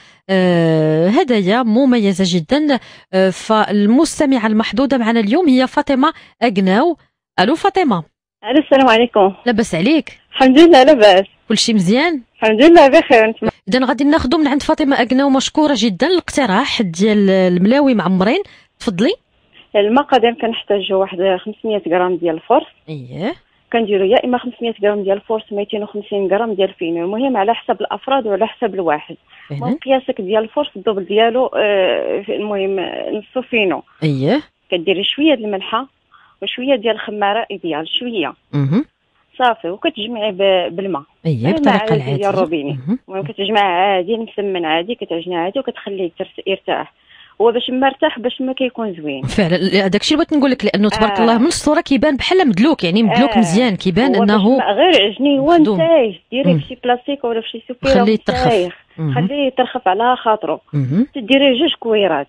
هدايا مميزة جدا. فالمستمعة المحظوظة معنا اليوم هي فاطمة أقناو. ألو فاطمة. الو السلام عليكم. لاباس عليك؟ الحمد لله لاباس. كلشي مزيان؟ الحمد لله بخير. إذا غادي ناخذوا من عند فاطمة أقناو، مشكورة جدا. الاقتراح ديال الملاوي معمرين، تفضلي. المقادير كنحتاجوا واحد 500 غرام ديال الفرص. اييه. كنديروا يا اما 500 غرام ديال الفرص 250 غرام ديال الفينو، المهم على حسب الافراد وعلى حسب الواحد. المهم قياسك ديال الفرص الدبل ديالو المهم نصو فينو. اييه. كديري شويه ديال الملحه وشويه ديال الخماره ايديال شويه. صافي، وكتجمعي بالماء. اييه بطريقه العاديه ديال الروبيني. المهم كتجمعها عادي مسمن عادي، كتعجنها عادي وكتخليه يرتاح. هو باش مرتاح باش ما كيكون زوين. فعلا هذاك الشيء اللي بغيت نقول لك، لانه تبارك الله من الصوره كيبان بحال مدلوك، يعني مدلوك مزيان، كيبان انه غير عجني هو نتايج. ديريه في شي بلاستيك ولا في شي سوبيره خليه يترخف، خليه يترخف على خاطرو. تديري 2 كويرات.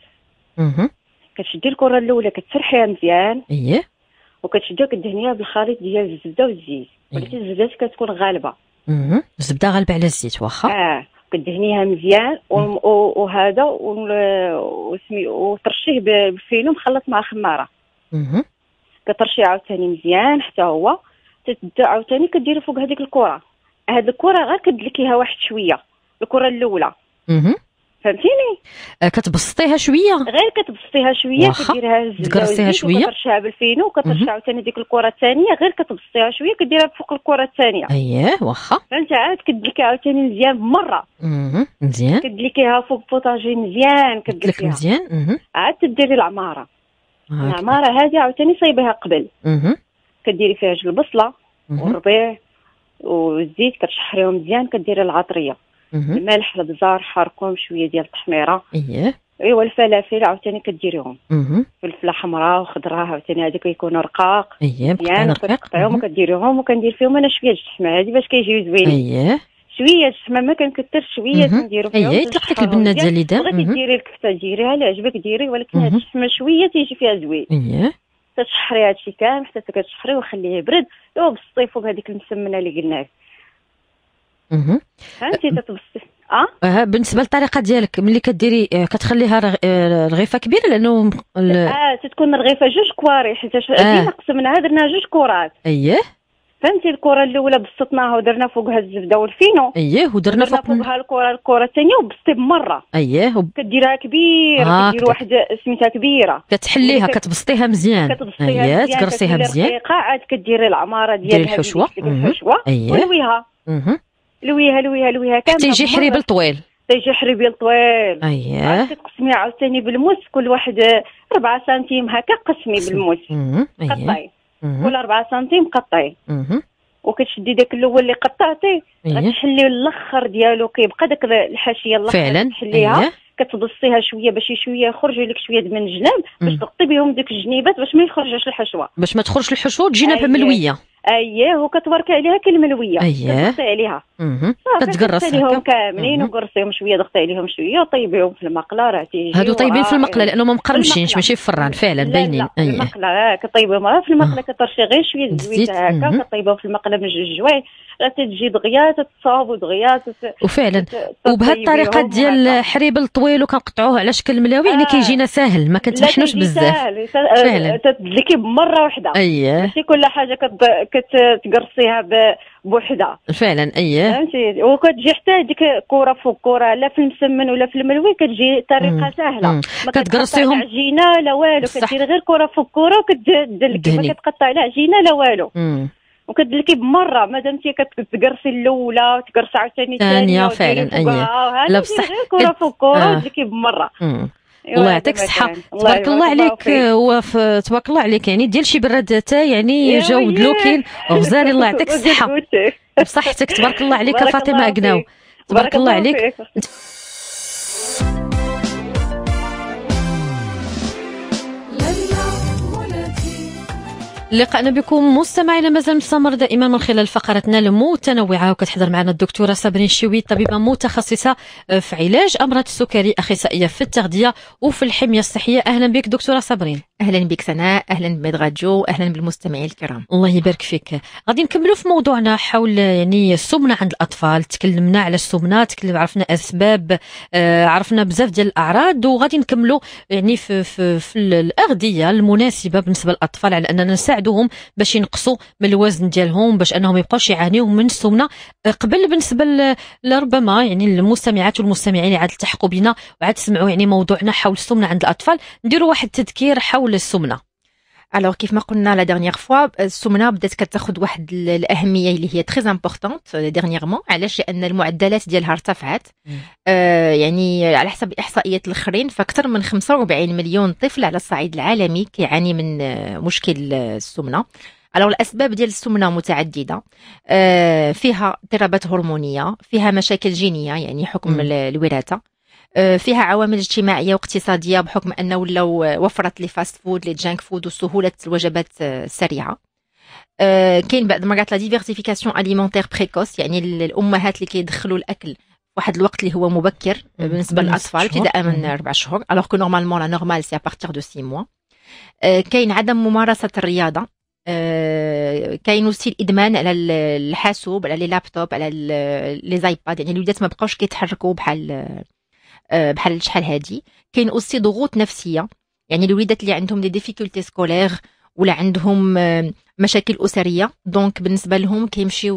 كتشدي الكره الاولى كتسرحيها مزيان. اييه. وكتشديها كدهنيها بالخليط ديال الزبده والزيت. ولكن الزبده كتكون غالبه. الزبده غالبه على الزيت واخا. كدهنيها مزيان وهذا وترشيه بالفينو مخلط مع خماره. كترشيه عاوتاني مزيان حتى هو. تبدا عاوتاني كديري فوق هذيك الكره. هاد الكره غير كدلكيها واحد شويه، الكره الاولى. فهمتيني؟ كتبسطيها شويه، غير كتبسطيها شويه، كديريها تكرسيها شويه وكترشيها بالفينو وكترشي عاوتاني ديك الكره الثانيه، غير كتبسطيها شويه كديرها فوق الكره الثانيه. اييه واخا. فهمتي؟ عاد كدلكيها عاوتاني مزيان بمره. مزيان. كدلكيها فوق بوطاجي مزيان، كدلكيها مزيان. عاد تديري العماره. العماره هذه عاوتاني صايبيها قبل. كديري فيها جوج البصله والربيع والزيت، كتشحريهم مزيان. كديري العطريه، الملح، البزار، حركم، شويه ديال التحميره. ايوا الفلافل عاوتاني كديريهم. فلفله حمراء وخضراء عاوتاني هذوك كيكونوا رقاق. مزيان كتقطعيهم وكديريهم وكندير فيهم انا شويه الشحمه هذه باش كيجيو زوينين. شويه الشحمه ما كنكثرش، شويه كنديرو فيهم. يطلق لك البنه ديال اليدان. بغيتي ديري الكفته ديريها اللي عجبك ديري، ولكن هاد الشحمه شويه تيجي فيها زوين. تشحري هادشي كامل حتى كتشحري وخليه يبرد. وبسطي فوق هذيك المسمنه اللي قلنا لك. فهمتي؟ تتبسطي. بالنسبه للطريقه ديالك ملي كديري كتخليها رغيفه كبيره، لانه تتكون الرغيفه 2 كواري، حيت ديما قسمناها درنا 2 كرات. اييه. فهمتي؟ الكره الاولى بسطناها ودرنا فوقها الزبده والفينو. اييه. ودرنا فوقها الكره الثانيه وبسطي بمره. اييه. كديرها كبيره. كدير واحد سميتها كبيره. كتحليها كتبسطيها مزيان. اييه. تكرسيها مزيان. عاد كديري العماره ديال الحشوه. اييه. ولويها. لويها كامله تيجي حريبل طويل. تيجي حريبل طويل. اييه. تقسمي عاوتاني بالموس، كل واحد 4 سنتيم هكا قسمي بالموس. قطعي كل 4 سنتيم قطعي. وكتشدي داك الاول اللي قطعتي غتحلي الاخر ديالو كيبقى داك الحاشيه الاخر فعلا. تحليها. كتبسطيها شويه باش شويه يخرجوا لك شويه من الجناب باش تغطي بهم ديك الجنيبات باش ما يخرجش الحشوه، باش ما تخرجش الحشوه تجينا ملويه. اييه وكتبركي عليها كالملويه كتغطي عليها كتقرصيهم كاملين وقرصيهم شويه ضغطي عليهم شويه وطيبيهم في المقله راه تيجي هادو طيبين في المقله لانه ما مقرمشينش ماشي في الفران فعلا باينين. لا المقله كطيبيهم في المقله كترشي غير شويه الزويت هكا كطيبيهم في المقله من جوج جوايع تجي دغيا تتصاوب ودغيا وفعلا وبهذه الطريقه ديال حريب الطويل وكنقطعوه على شكل ملوي يعني كيجينا ساهل ما كنتحشنوش بزاف فعلا تدلكي بمره واحده ماشي كل حاجه كتقرصيها بوحده فعلا فهمتي وكتجي حتى ديك كره فوق كره لا في المسمن ولا في الملوي كتجي طريقه سهله ما كتقرصيهم عجينه لا والو كدير غير كره فوق كره وكتدلكي ما كتقطع لا عجينه لا والو وكتدلكي بمره مادامتي كتقرصي الاولى وتقرصي عاوتاني الثانيه فعلا لا بصح كره فوق كره وتدلكي بمره. الله يعطيك الصحة تبارك الله عليك تبارك الله عليك يعني ديال شي برادة يعني جاو دلوكين وغزالي الله يعطيك الصحة بصحتك تبارك الله عليك فاطمة أقناو تبارك الله عليك. لقاءنا بكم مستمعينا مازال مستمر دائما من خلال فقرتنا المتنوعه وكتحضر معنا الدكتوره صابرين الشوي طبيبه متخصصه في علاج امراض السكري اخصائيه في التغذيه وفي الحميه الصحيه. اهلا بك دكتوره صابرين. اهلا بك سناء اهلا بمدغاجو اهلا بالمستمعين الكرام. الله يبارك فيك. غادي نكملوا في موضوعنا حول يعني السمنه عند الاطفال. تكلمنا على السمنه عرفنا اسباب عرفنا بزاف ديال الاعراض وغادي نكملوا يعني في الاغذيه المناسبه بالنسبه للاطفال على اننا نساعدوهم باش ينقصوا من الوزن ديالهم باش انهم ما يبقاوش يعانيوا من السمنه. قبل بالنسبه لربما يعني المستمعات والمستمعين اللي عاد التحقوا بنا وعاد تسمعوا يعني موضوعنا حول السمنه عند الاطفال نديروا واحد التذكير حول السمنه. الوغ كيف ما قلنا لا ديرنيير فوا السمنه بدات كتاخذ واحد الاهميه اللي هي تري امبورطونت ديرنييرمون. علاش؟ لان المعدلات ديالها ارتفعت يعني على حسب الاحصائيات الاخرين فاكثر من 45 مليون طفل على الصعيد العالمي كيعاني من مشكل السمنه. الوغ الاسباب ديال السمنه متعدده فيها اضطرابات هرمونيه فيها مشاكل جينيه يعني حكم الوراثه فيها عوامل اجتماعيه واقتصاديه بحكم انه ولاو وفرت لي فاست فود لي جانك فود وسهوله الوجبات السريعه. كاين بعض المرات لا ديفيرسيفيكاسيون اليمونتير بريكوس يعني الامهات اللي كيدخلوا الاكل واحد الوقت اللي هو مبكر بالنسبه للاطفال ابتداء من 4 شهور الوغ كو نورمالمون لا نورمال سي ا بارتير دو 6 موا. كاين عدم ممارسه الرياضه. كاين وسيل الادمان على الحاسوب على لي لابتوب على لي زايباد يعني الوليدات ما بقاوش كيتحركوا بحال شحال هادي. كاين اوسي ضغوط نفسيه يعني الوليدات اللي عندهم دي ديفيكولتي سكولير ولا عندهم مشاكل اسريه دونك بالنسبه لهم كيمشيو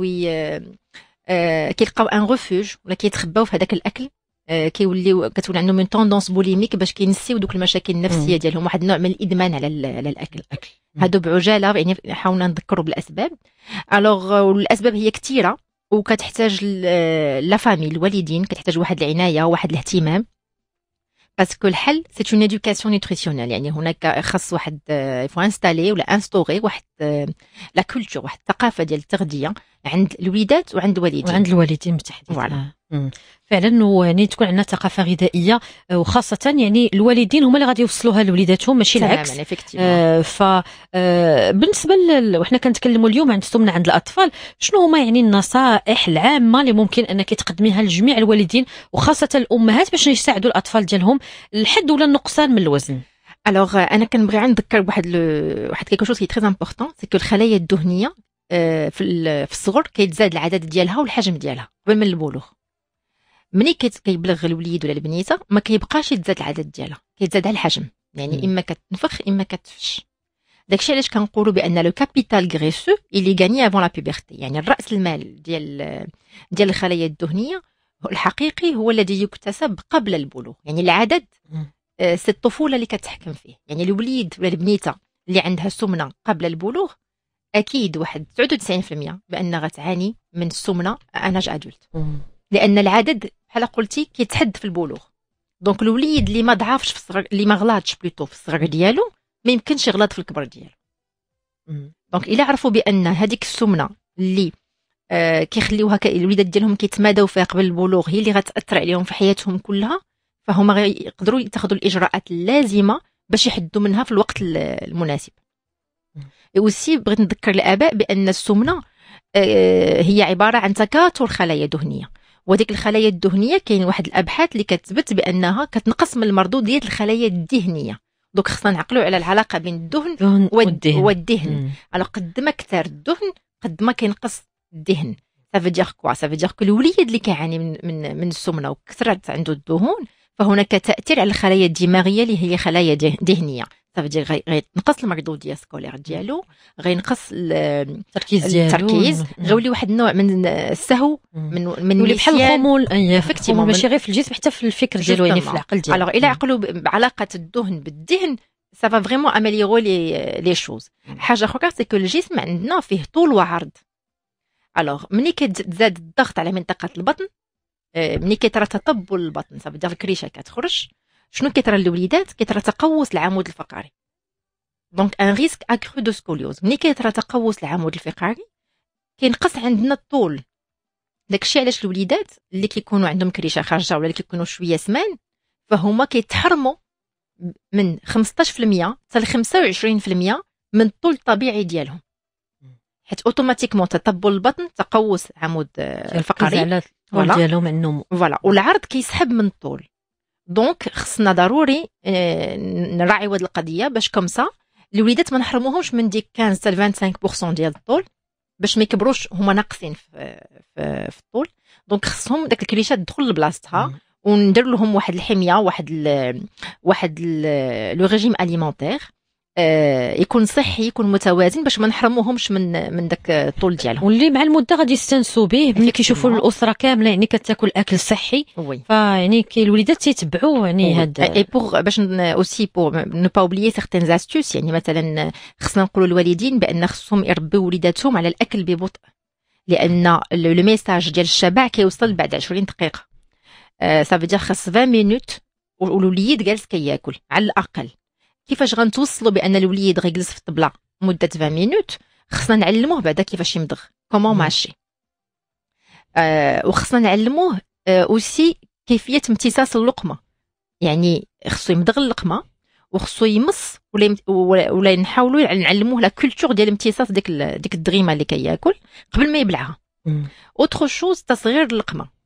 كيلقاو ان ريفوج ولا كيتخباو في هذاك الاكل كتولي عندهم من توندونس بوليميك باش كينسيو دوك المشاكل النفسيه ديالهم واحد النوع من الادمان على الاكل. هادو بعجاله يعني حاولنا نذكروا بالاسباب. الوغ الاسباب هي كثيره وكتحتاج لا فامي الوالدين كتحتاج واحد العنايه واحد الاهتمام باسكو الحل سي اون ادوكاسيون نوتريسيونيل يعني هناك خاص واحد فو انستالي ولا انستوري واحد لا كولتور واحد الثقافه ديال التغذيه عند الوليدات وعند الوالدين بالتحديد. فعلا ويعني تكون عندنا ثقافه غذائيه وخاصه يعني الوالدين هما اللي غادي يوصلوها لوليداتهم ماشي العكس. بالنسبه وحنا كنتكلموا اليوم عن السمنه عند الاطفال شنو هما يعني النصائح العامه اللي ممكن انك تقدميها لجميع الوالدين وخاصه الامهات باش يساعدوا الاطفال ديالهم الحد ولا النقصان من الوزن؟ الوغ انا كنبغي نذكر واحد كيكو شوز كي تري امبورطون سي كو الخلايا الدهنيه في الصغر كيتزاد العدد ديالها والحجم ديالها قبل من البلوغ. ملي كيبلغ الوليد ولا البنيته ما كيبقاش يتزاد العدد ديالها كيتزاد على الحجم يعني اما كتنفخ اما كتفش. داكشي علاش كنقولوا بان لو كابيتال غريسو اللي غاني افون لا بوبرتي يعني الراس المال ديال الخلايا الدهنيه الحقيقي هو الذي يكتسب قبل البلوغ يعني العدد سي الطفوله اللي كتحكم فيه يعني الوليد ولا البنيته اللي عندها سمنه قبل البلوغ اكيد واحد 99% بان غتعاني من السمنه اناج ادولت لان العدد بحال قلتي كيتحد في البلوغ. دونك الوليد اللي ما ضعفش في الصغر اللي ما غلطش بلوتو في الصغر ديالو ما يمكنش يغلط في الكبر ديالو. دونك الا عرفوا بان هذيك السمنه اللي كيخليوها الوليدات ديالهم كيتماداو فيها قبل البلوغ هي اللي غتاثر عليهم في حياتهم كلها فهما يقدروا يتخذوا الاجراءات اللازمه باش يحدوا منها في الوقت المناسب. اوسي بغيت نذكر الاباء بان السمنه هي عباره عن تكاثر خلايا دهنيه، وديك الخلايا الدهنيه كاين واحد الابحاث اللي كتثبت بانها كتنقص من المردوديه الخلايا الدهنيه. دوك خصنا نعقلوا على العلاقه بين الدهن والدهن. على قد ما كثر الدهن قد ما كينقص الدهن. سافو دير كوا؟ سافو دير كو الوليد اللي كيعاني من السمنه وكثرت عنده الدهون، فهناك تاثير على الخلايا الدماغيه اللي هي خلايا دهنيه. سافو دير غينقص المردوديه سكولير ديالو، غينقص التركيز، غيولي واحد النوع من السهو، من يولي بحال الخمول. افكتيمون ماشي غير في الجسم حتى في الفكر ديالو، يعني في العقل ديالو. الوغ الى عقلوا بعلاقه الدهن بالدهن ça va vraiment améliorer les choses. حاجه اخرى سي كو الجسم عندنا فيه طول وعرض. الوغ ملي كتزاد الضغط على منطقه البطن، ملي كيطرى تطبل البطن صافي دير الكريشه كتخرج، شنو كيطرى للوليدات؟ كيطرى تقوس العمود الفقري. دونك ان ريسك اكرو دو سكوليوز. ملي كيطرى تقوس العمود الفقري كينقص عندنا الطول. داكشي علاش الوليدات اللي كيكونوا عندهم كريشه خارجه ولا اللي كيكونوا شويه سمان فهما كيتحرموا من 15% حتى ل 25% من الطول الطبيعي ديالهم، حيت اوتوماتيكمون تطبل البطن، تقوس عمود الفقري ديالهم النمو، فوالا، والعرض كيسحب من الطول. دونك خصنا ضروري نراعي هاد القضيه باش كومسا الوليدات ما نحرموهمش من ديك 15 حتى 25% ديال الطول، باش ما يكبروش هما ناقصين في الطول. دونك خصهم داك الكريشه تدخل لبلاصتها، وندير لهم واحد الحميه، واحد لو ريجيم اليمونتير يكون صحي، يكون متوازن، باش ما نحرموهمش من داك الطول ديالهم. واللي مع المده غادي يستانسوا به ملي كيشوفوا الاسره كامله يعني كتاكل اكل صحي. فيعني كاين الوليدات تيتبعوا يعني هاد اي بور باش اوسي بور نو با اوبليي سيغتين استوس. يعني مثلا خصنا نقولوا للوالدين بان خصهم يربيو وليداتهم على الاكل ببطء، لان لو ميساج ديال الشبع كيوصل بعد 20 دقيقه. صافي دير خاص 20 مينوت والوليد جالس كياكل على الاقل. كيفاش غنتوصلوا بان الوليد غيجلس في الطبله مده 20 مينوت؟ خصنا نعلموه بعدا كيفاش يمضغ، كومون ماشي. وخصنا نعلموه اوسي كيفيه امتصاص اللقمه، يعني خصو يمضغ اللقمه وخصو يمص، ولا نحاولوا نعلموه لا كولتور ديال امتصاص ديك الدغيمه اللي كياكل قبل ما يبلعها. اوتر شوز تصغير اللقمه.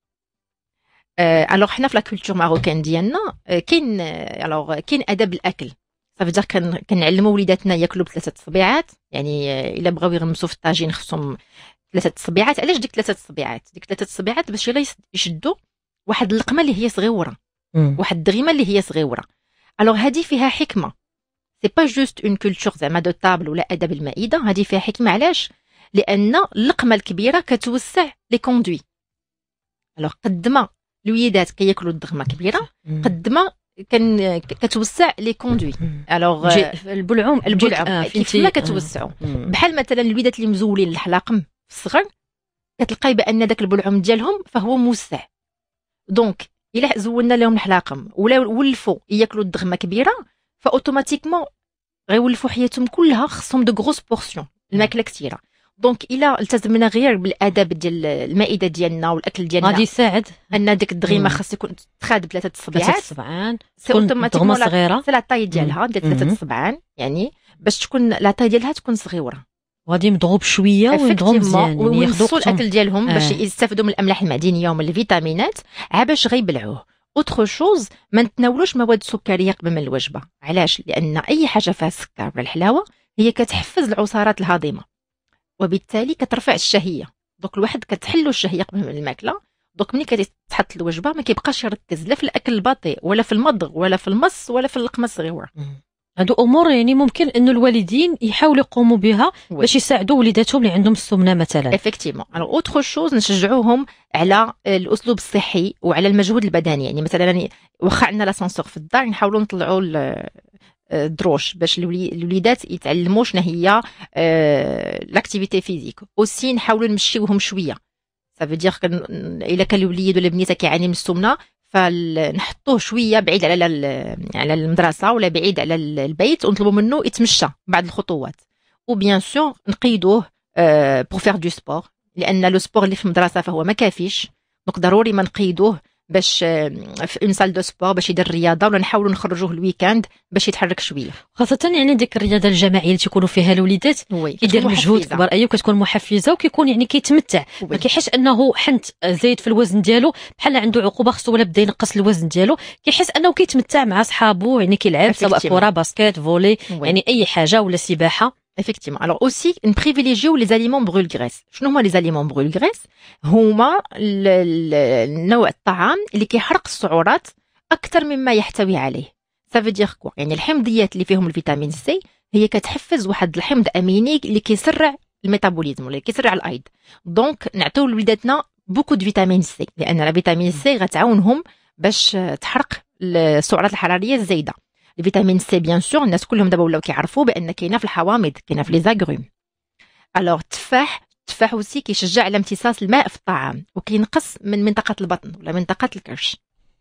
الوغ حنا في لا كولتور ماروكان ديالنا كاين ادب الاكل. صافي دير كنعلموا وليداتنا ياكلوا بثلاثه صبيعات، يعني الا بغاو يغمسوا في الطاجين خصهم 3 صبيعات. علاش ديك 3 صبيعات؟ ديك 3 صبيعات باش يلا يشدوا واحد اللقمه اللي هي صغيره، واحد الدغيمه اللي هي صغيره. الوغ هذه فيها حكمه، سي با جوست اون كولتور زعما دو طابل ولا ادب المائده، هذه فيها حكمه. علاش؟ لان اللقمه الكبيره كتوسع لي كوندوي. الوغ قد ما الوليدات كياكلوا الضغمه كبيره قد ما كتوسع لي كوندوي. الوغ البلعوم كيف ما كتوسعوا. بحال مثلا الوليدات اللي مزولين الحلاقم في الصغر كتلقاي بان داك البلعوم ديالهم فهو موسع. دونك الا زولنا لهم الحلاقم ولا ولفوا ياكلوا الضغمه كبيره فاوتوماتيكمون غيولفوا حياتهم كلها خصهم دو غروس بورسيون الماكله كثيره. دونك الا التزمنا غير بالاداب ديال المائده ديالنا والاكل ديالنا غادي يساعد ان ديك الدغيمه خاص يكون تخاد ب3 صبيعات تكون دغمه صغيره، سي لا طاي ديالها ديال 3 صبعان، يعني باش تكون لا طاي ديالها تكون صغيره. وغادي يمضغوا بشويه ويمضغوا مزيان، يعني ياخذوا الاكل ديالهم باش يستافدوا من الاملاح المعدنيه ومن الفيتامينات باش غيبلعوه. اوتر شوز ما نتناولوش مواد سكريه قبل من الوجبه. علاش؟ لان اي حاجه فيها السكر ولا الحلاوه هي كتحفز العصارات الهضيمه، وبالتالي كترفع الشهيه. دونك الواحد كتحلو الشهيه قبل من الماكله. دونك ملي كتحط الوجبه ما كيبقاش يركز لا في الاكل البطيء ولا في المضغ ولا في المص ولا في اللقمه الصغيره. هادو امور يعني ممكن انه الوالدين يحاولوا يقوموا بها باش يساعدوا وليداتهم اللي عندهم السمنه مثلا. افكتيفمون. الوغ اوتر شوز نشجعوهم على الاسلوب الصحي وعلى المجهود البدني. يعني مثلا واخا عندنا لاسانسور في الدار نحاولوا نطلعوا دروش باش الوليدات يتعلموا شنو هي لاكتيفيتي فيزيك. اوسي نحاولوا نمشيوهم شويه. صافي دير الا كان الوليد ولا بنيته كيعاني من السمنه فنحطوه شويه بعيد على المدرسه ولا بعيد على البيت ونطلبوا منه يتمشى بعض الخطوات. وبيان سور نقيدوه بور فير دو سبور، لان لو سبور اللي في المدرسه فهو ما كافيش. دونك ضروري ما نقيدوه باش في اون سال دو سبور باش يدير الرياضه، ولا نحاولوا نخرجوه الويكاند باش يتحرك شويه. خاصه يعني ديك الرياضه الجماعيه اللي تيكونوا فيها الوليدات كيدير مجهود كبر، وكتكون محفزه وكيكون يعني كيتمتع، ما كيحس انه حنت زايد في الوزن ديالو بحال عنده عقوبه خصو ولا بدا ينقص الوزن ديالو، كيحس انه كيتمتع مع صحابو، يعني كيلعب سواء كره باسكيت فولي يعني اي حاجه ولا سباحه. Effectivement. Alors aussi, نبريفيليجيو les aliments brûle graisse. شنو هما les aliments brûle graisse؟ هما نوع الطعام اللي كيحرق السعرات أكثر مما يحتوي عليه. Ça veut dire quoi؟ يعني الحمضيات اللي فيهم الفيتامين سي هي كتحفز واحد الحمض أميني اللي كيسرع الميتابوليزم ولا كيسرع الأيض. دونك نعطيو لوليداتنا بوكو دو فيتامين سي، لأن الفيتامين سي غتعاونهم باش تحرق السعرات الحرارية الزايدة. الفيتامين سي بيان سور الناس كلهم دابا ولاو كيعرفوا بان كاينه في الحوامض، كاينه في لي زاغروم. الوغ التفاح اوسي كيشجع على امتصاص الماء في الطعام وكينقص من منطقه البطن ولا منطقه الكرش.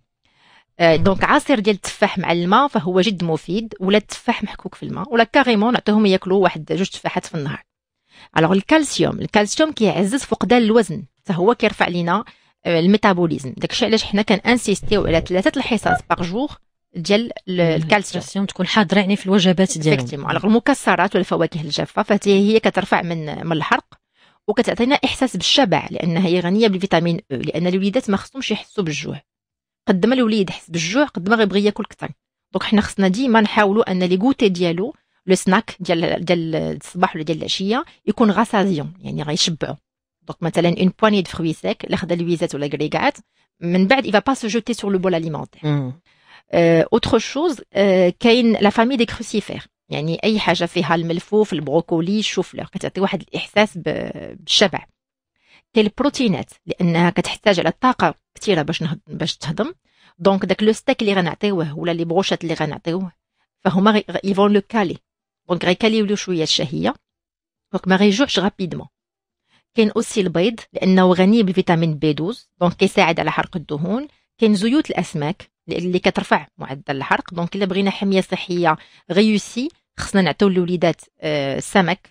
دونك عصير ديال التفاح مع الماء فهو جد مفيد، ولا التفاح محكوك في الماء، ولا كاريمون نعطيهم ياكلوا واحد جوج تفاحات في النهار. الوغ الكالسيوم كيعزز فقدان الوزن، حتى هو كيرفع لينا الميتابوليزم. داكشي علاش حنا كنانسيستيو على 3 الحصص باغ جور ديال الكالسيوم تكون حاضره يعني في الوجبات ديالهم. على المكسرات والفواكه الجافه فهي كترفع من الحرق وكتعطينا احساس بالشبع، لانها هي غنيه بالفيتامين او، لان الوليدات ما خصهمش يحسوا بالجوع. قد ما الوليد يحس بالجوع قد ما غيبغي ياكل كثر. دونك حنا خصنا ديما نحاولوا ان لي غوتي ديالو لو سناك ديال الصباح ولا ديال العشيه يكون غاسازيون، يعني غيشبعوا. دونك مثلا اون بواني دو فروي سيك اللي خدا لويزات ولا كريكات من بعد يفا با سو جوتي سور لو بول اليمونتير. autre chose كاين لا فامي دي كروسيفير، يعني اي حاجه فيها الملفوف البروكولي الشوفلور كتعطي واحد الاحساس بالشبع. كاين البروتينات لانها كتحتاج على طاقه كثيره باش تهضم. دونك داك لو ستيك اللي غنعطيوه ولا لي بروشات اللي غنعطيوه فهما يفون لو كالي، دونك غيكاليو له شويه الشهيه، دونك ما غيجوعش غابيدمون. كاين اوسي البيض لانه غني بالفيتامين بي 12، دونك كيساعد على حرق الدهون. كاين زيوت الاسماك اللي كترفع معدل الحرق. دونك الا بغينا حميه صحيه غيوسي خصنا نعطيو للوليدات السمك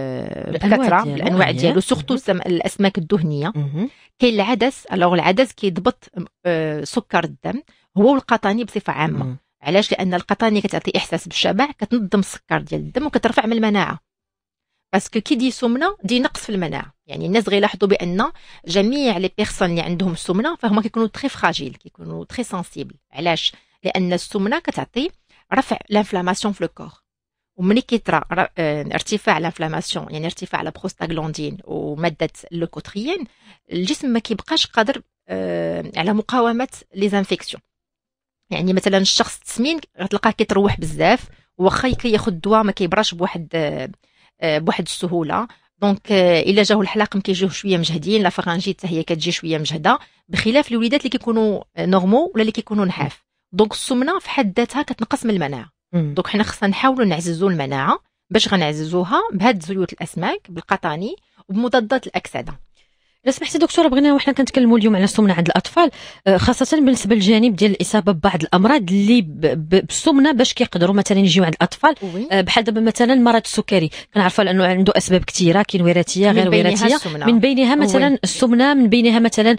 بكثره بالانواع ديالو، سورتو الاسماك الدهنيه. كاين العدس، الوغ العدس كيضبط سكر الدم هو والقطاني بصفه عامه. علاش؟ لان القطاني كتعطي احساس بالشبع، كتنظم السكر ديال الدم وكترفع من المناعه. باسكو كي دي سمنه دي نقص في المناعه. يعني الناس غيلاحظوا بان جميع لي بيرسون اللي عندهم السمنه فهم كيكونوا تري فراجيل، كيكونوا تري سنسيبل. علاش؟ لان السمنه كتعطي رفع لانفلاماسيون في الكور، وملي كيطرا ارتفاع لانفلاماسيون يعني ارتفاع لا بروستاغلاندين وماده اللوكوتريين، الجسم ما كيبقاش قادر على مقاومه لي زانفيكسيون. يعني مثلا الشخص التسمين غتلقاه كيتروح بزاف، واخا كياخذ الدواء ما كيبراش بواحد السهوله. دونك الا جاو الحلاقم كيجيو شويه مجهدين، لا فرانجيت هي كتجي شويه مجهده، بخلاف الوليدات اللي كيكونوا نورمو ولا اللي كيكونوا نحاف. دونك السمنه في حد ذاتها كتنقص من المناعه. دونك حنا خصنا نحاولوا نعززوا المناعه. باش غنعززوها بهاد زيوت الاسماك بالقطاني وبمضادات الاكسده. إلا سمحتي دكتوره، بغينا وحنا كنتكلموا اليوم على السمنه عند الاطفال، خاصه بالنسبه للجانب ديال الاصابه ببعض الامراض اللي بالسمنه باش كيقدروا مثلا يجيو عند الاطفال، بحال دابا مثلا مرض السكري كنعرفوا انه عنده اسباب كثيره، كاين وراثيه غير وراثيه، من بينها مثلا السمنه، من بينها مثلا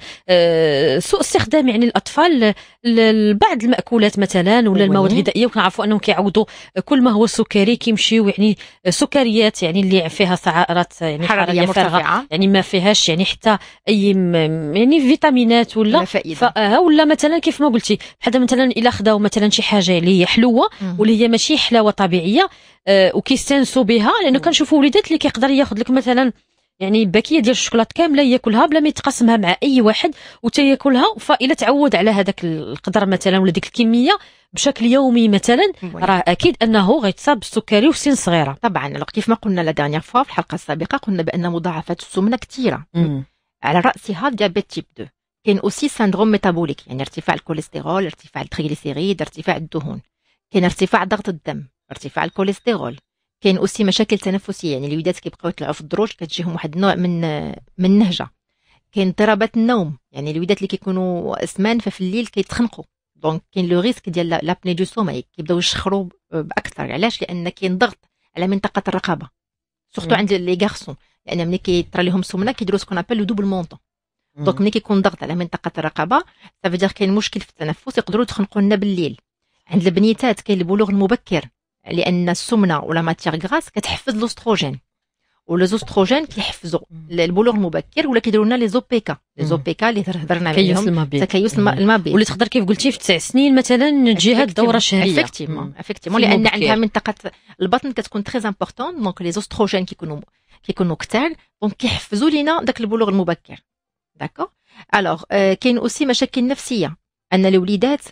سوء استخدام يعني الاطفال لبعض المأكولات مثلا ولا المواد الغذائيه، وكنعرفوا انهم كيعوضوا كل ما هو سكري كيمشيو يعني سكريات يعني اللي فيها سعرات يعني حراريه مرتفعه، يعني ما فيهاش يعني حتى اي يعني فيتامينات ولا ولا مثلا كيف ما قلتي بحال مثلا الا خداو مثلا شي حاجه اللي هي حلوه واللي هي ماشي حلاوه طبيعيه وكيستانسوا بها، لانه كنشوفوا وليدات اللي كيقدر ياخذ لك مثلا يعني باكيه ديال الشوكولات كامله ياكلها بلا ما يتقاسمها مع اي واحد وتياكلها، فإلا تعود على هذاك القدر مثلا ولا ديك الكميه بشكل يومي مثلا راه اكيد انه غيتصاب بالسكري وسن صغيره. طبعا كيف ما قلنا لا دانيير فوا في الحلقه السابقه قلنا بان مضاعفات السمنه كثيره، على راسها ديابيت تيب 2. كاين اوسي سندروم ميتابوليك، يعني ارتفاع الكوليسترول، ارتفاع التريغليسيريد، ارتفاع الدهون. كاين ارتفاع ضغط الدم، ارتفاع الكوليسترول. كاين اوسي مشاكل تنفسيه، يعني الوليدات كيبقاو يطلعوا في الدروج كتجيهم واحد النوع من النهجه. كاين اضطرابات النوم، يعني الوليدات اللي كيكونوا اسمان ففي الليل كيتخنقوا، دونك كاين لو ريسك ديال لابني دو سوماي، كيبداو يشخروا باكثر. علاش؟ لان كاين ضغط على منطقه الرقبه، سورتو عند لي غارسون، لان ملي كيطرى لهم سمنه كيديروا سكون ابل لو دوبل مونطون. دونك ملي كيكون ضغط على منطقه الرقبه صافي كاين مشكل في التنفس، يقدروا يتخنقوا لنا بالليل. عند البنيتات كاين البلوغ المبكر، لان السمنه ولا ماتيغ غراس كتحفز الاستروجين، والزوستروجين كيحفزوا البلوغ المبكر، ولا كيديروا لنا لي زوبيكا اللي هضرنا عليهم، تكيس المبيض، واللي تقدر كيف قلتي في 9 سنين مثلا تجي هاد الدوره الشهريه. افكتيمون لان عندها منطقه البطن كتكون تري امبورطون، دونك لي زوستروجين كيكونوا كثار، دونك كيحفزوا لينا داك البلوغ المبكر. داكور. الوغ كاين اوسي مشاكل نفسيه، ان الوليدات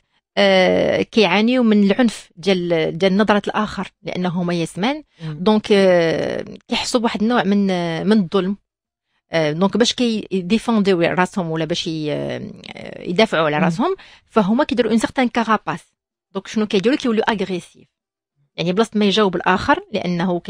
كيعانيوا من العنف ديال نظره الاخر، لانه هما يسمان، دونك كيحسوا بواحد النوع من الظلم، دونك باش كيديفونديو راسهم ولا باش يدافعوا على راسهم، فهما كيديروا اون سيغتان كاراباس. دونك شنو كيديروا؟ كيوليو اغريسيف، يعني بلاصه ما يجاوب الاخر لانه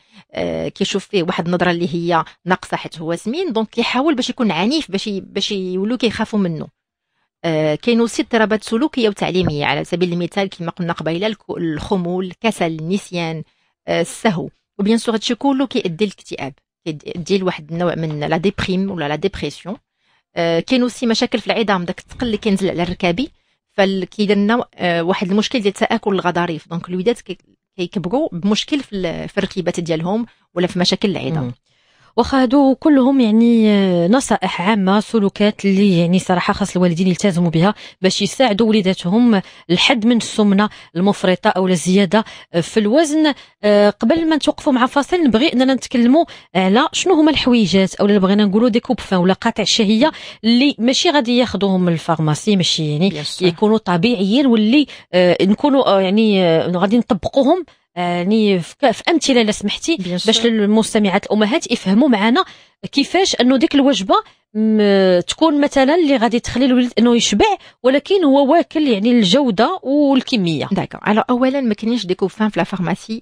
كيشوف فيه واحد النظره اللي هي ناقصه حيت هو سمين، دونك كيحاول باش يكون عنيف باش يولوا كيخافوا منه. كاين اوسي اضطرابات سلوكيه وتعليميه، على سبيل المثال كما قلنا قبيله الخمول، الكسل، النسيان، السهو، وبيان سور هادشي كله كيؤدي للاكتئاب، كيدي لواحد النوع من لا ديبريم ولا لا ديبرسيون. كاين اوسي مشاكل في العظام، داك الثقل اللي كينزل على الركابي، فكيدير لنا واحد المشكل ديال تآكل الغضاريف، دونك الوليدات كيكبروا بمشكل في الركبات ديالهم ولا في مشاكل العظام. واخا هادو كلهم يعني نصائح عامه، سلوكات اللي يعني صراحه خاص الوالدين يلتزموا بها باش يساعدوا وليداتهم الحد من السمنه المفرطه او الزياده في الوزن. قبل ما نتوقفوا مع فاصل نبغي اننا نتكلموا على شنو هما الحويجات، او اللي بغينا نقولوا دي كوبفان ولا قاطع الشهيه اللي ماشي غادي ياخذوهم من الفارماسي، ماشي يعني يكونوا طبيعيين، واللي نكونوا يعني غادي نطبقوهم يعني في امثله لا سمحتي باش المستمعات الامهات يفهموا معنا كيفاش انه ديك الوجبه تكون مثلا اللي غادي تخلي الولد انه يشبع، ولكن هو واكل يعني الجوده والكميه. داكور. الو اولا ما كاينينش دي كوبفان في لا فارماسي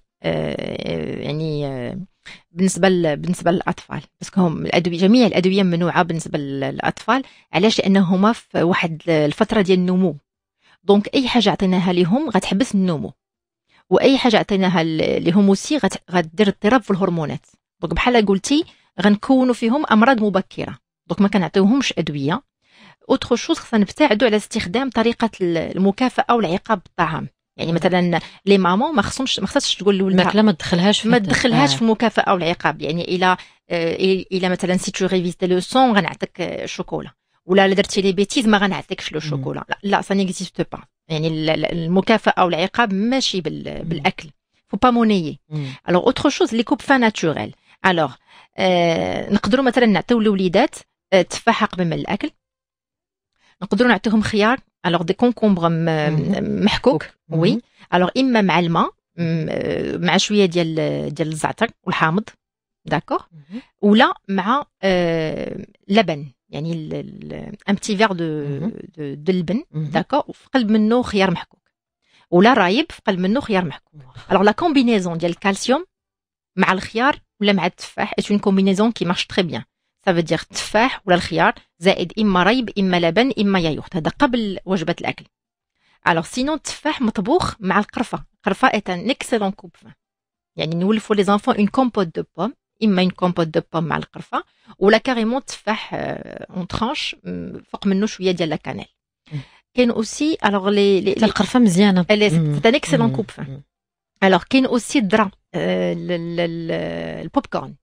يعني بالنسبه للاطفال، باسكو هم الادويه، جميع الادويه ممنوعه بالنسبه للاطفال. علاش؟ لانه هما في واحد الفتره ديال النمو، دونك اي حاجه عطيناها لهم غتحبس النمو، واي حاجه عطيناها لهم اوسي غدير اضطراب في الهرمونات، دونك بحال قلتي غنكونوا فيهم امراض مبكره، دونك ما كنعطيوهمش ادويه. اوتر شوز خصنا نبتعدوا على استخدام طريقه المكافاه والعقاب بالطعام، يعني مثلا لي مامون ما خصهاش تقول لولدها الماكله ما تدخلهاش في المكافاه والعقاب، يعني الى مثلا سي تو ريفيزتي لو سون غنعطيك شوكولا، ولا درتي لي بيتيز ما غنعطيكش لو شوكولا، لا سا نيكزيست با. يعني المكافاه والعقاب ماشي بالاكل، فو با مونيي. الوغ اوتر شوز لي كوبفان ناتوريل، الوغ نقدروا مثلا نعطيو للوليدات تفاحه قبل من الاكل، نقدروا نعطيهم خيار، الوغ دي كونكومبر محكوك، وي، الوغ اما مع الماء مع شويه ديال الزعتر والحامض، داكور، ولا مع لبن، يعني ان بتي فير دو اللبن، داكور، وفي قلب منه خيار محكوك، ولا رايب في قلب منه خيار محكوك. الوغ لا كومبينيزون ديال الكالسيوم مع الخيار ولا مع التفاح ات اون كومبينيزون كي مارش تري بيان. ça veut dire التفاح ولا الخيار زائد اما رايب اما لبن اما يايورت، هذا قبل وجبه الاكل. الوغ سينون التفاح مطبوخ مع القرفه ايت ان اكسلون كوبفان، يعني نولفوا لي زانفون اون كومبوت دو بوم، اما اون كومبوت دو بوم مع القرفه، ولا كاريمون التفاح اون ترانش فوق منه شويه ديال لا كانيل. كاين اوسي الوغ لي القرفه مزيانه، سي ان اكسلون كوبفان. الوغ كاين اوسي الدرا، البوب كورن،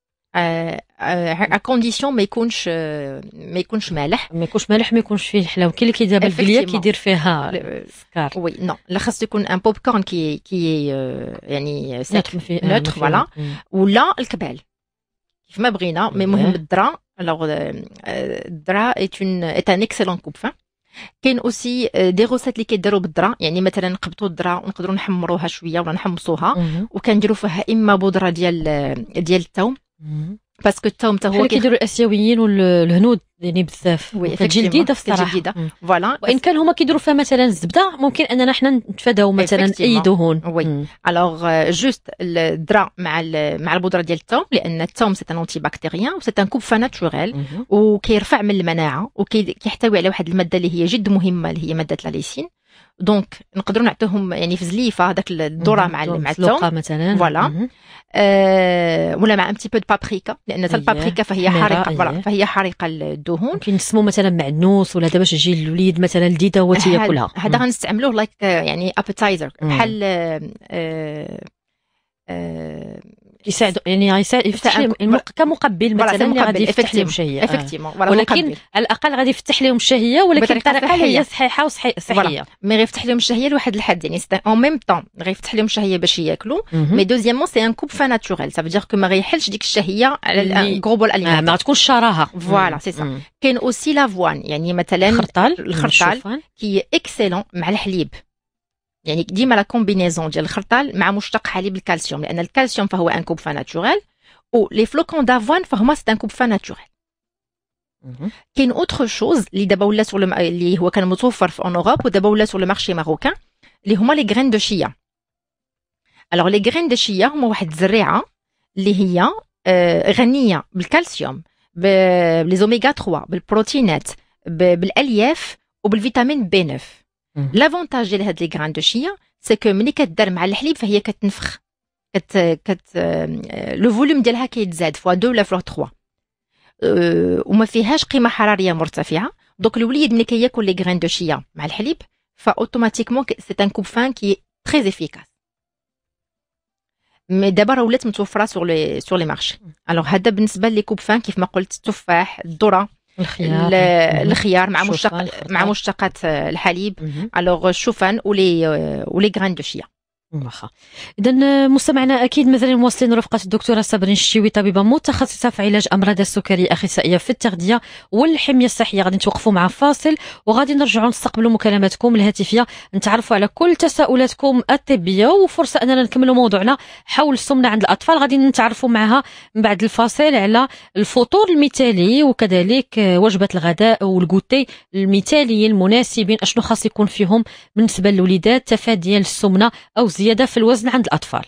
ا كونديسيون ما يكونش مالح، ما يكونش فيه حلاوه. كاين اللي كيدير بالبليه كيدير فيها السكر، وي نو، لا خاص يكون ان بوب كورن كي يعني نوتر فوالا، ولا الكبال كيف ما بغينا. مي المهم الدرا، الوغ الدرا ايت ان اكسلون كوبفان. كاين اوسي دي روسيت اللي كيديروا بالدرا، يعني مثلا نقبطوا الدرا ونقدروا نحمروها شويه ولا نحمصوها، وكنديروا فيها اما بودره ديال الثوم، باسكو الثوم حتى هو كيديروا الاسيويين والهنود يعني بزاف، كتجي جديده الصراحه، فوالا. وان كان هما كيديروا فيها مثلا الزبده، ممكن اننا حنا نتفاداو مثلا اي دهون. وي الوغ جوست الدرا مع البودره ديال الثوم، لان الثوم سي ان انتي بكتيريان و سي ان كوب ناتوريل، وكيرفع من المناعه، وكيحتوي على واحد الماده اللي هي جد مهمه اللي هي ماده لا ليسين، دونك نقدروا نعطيهم يعني في زليفه هذاك الذره مع الثوم مثلا فوالا ولا مع ان بتي بو بابريكا، لان البابريكا فهي حارقه فوالا فهي حارقه الدهون. ممكن نسمو مثلا معدنوس ولا دابا باش يجي الوليد مثلا الجديده هو تياكلها. هذا غنستعملوه لايك يعني ابيتايزر بحال يساعد يعني كمقبل مثلا اللي غادي يفتح لهم الشهيه ولكن على الاقل غادي يفتح لهم الشهيه ولكن بطريقه هي صحيحه وصحيه مي غيفتح لهم الشهيه لواحد الحد يعني اون ميم طون غيفتح لهم الشهيه باش ياكلوا مي دوزيامون سي ان كوب فان ناتوريل سا فدير كو ما غيحلش ديك الشهيه على غروبول اليمنتير ما تكونش شراها فوالا سي سا. كاين اوسي لافوان يعني مثلا الخرطال كي اكسيلون مع الحليب، يعني ديما لا كومبينيزون ديال الخرطال مع مشتق حليب الكالسيوم، لان الكالسيوم فهو ان كوب فان ناتوريل و لي فلوكون دافوان فهما سي ان كوب فان ناتوريل. كاين اوتر شوز اللي دابا ولا اللي هو كان متوفر في اوروب ودابا ولا سور لو مارشي ماروكان اللي هما لي غرين دو شيا. الوغ لي غرين دو شيا هما واحد الزريعه اللي هي غنيه بالكالسيوم بلي اوميغا 3 بالبروتينات بالالياف وبالفيتامين بي 9. لافونتاج ديال هاد لي غران دو شيا سي كو ملي كدار مع الحليب فهي كتنفخ لو فوليوم ديالها كيتزاد فوا 2 ولا فوا 3 وما فيهاش قيمه حراريه مرتفعه. دونك الوليد ملي كياكل لي غران دو شيا مع الحليب فاوتوماتيكمون سي ان كوب فان كي تري افيكاس. مي دابا راه ولات متوفره سور لي مارشي. الوغ هذا بالنسبه لي كوب فان كيف ما قلت التفاح الذره الخيار مع مشتقات الحليب الوغ الشوفان ولي غران دو شيا. واخا اذا مستمعنا اكيد مثلا مواصلين رفقه الدكتوره صابرين الشتيوي طبيبه متخصصه في علاج امراض السكري اخصائيه في التغذيه والحميه الصحيه. غادي نتوقفوا مع فاصل وغادي نرجعوا نستقبلوا مكالماتكم الهاتفيه نتعرفوا على كل تساؤلاتكم الطبيه وفرصه اننا نكملوا موضوعنا حول السمنه عند الاطفال. غادي نتعرفوا معها من بعد الفاصل على الفطور المثالي وكذلك وجبه الغداء والغوتي المثاليين المناسبين اشنو خاص يكون فيهم بالنسبه للوليدات تفاديا للسمنه او زيادة في الوزن عند الأطفال.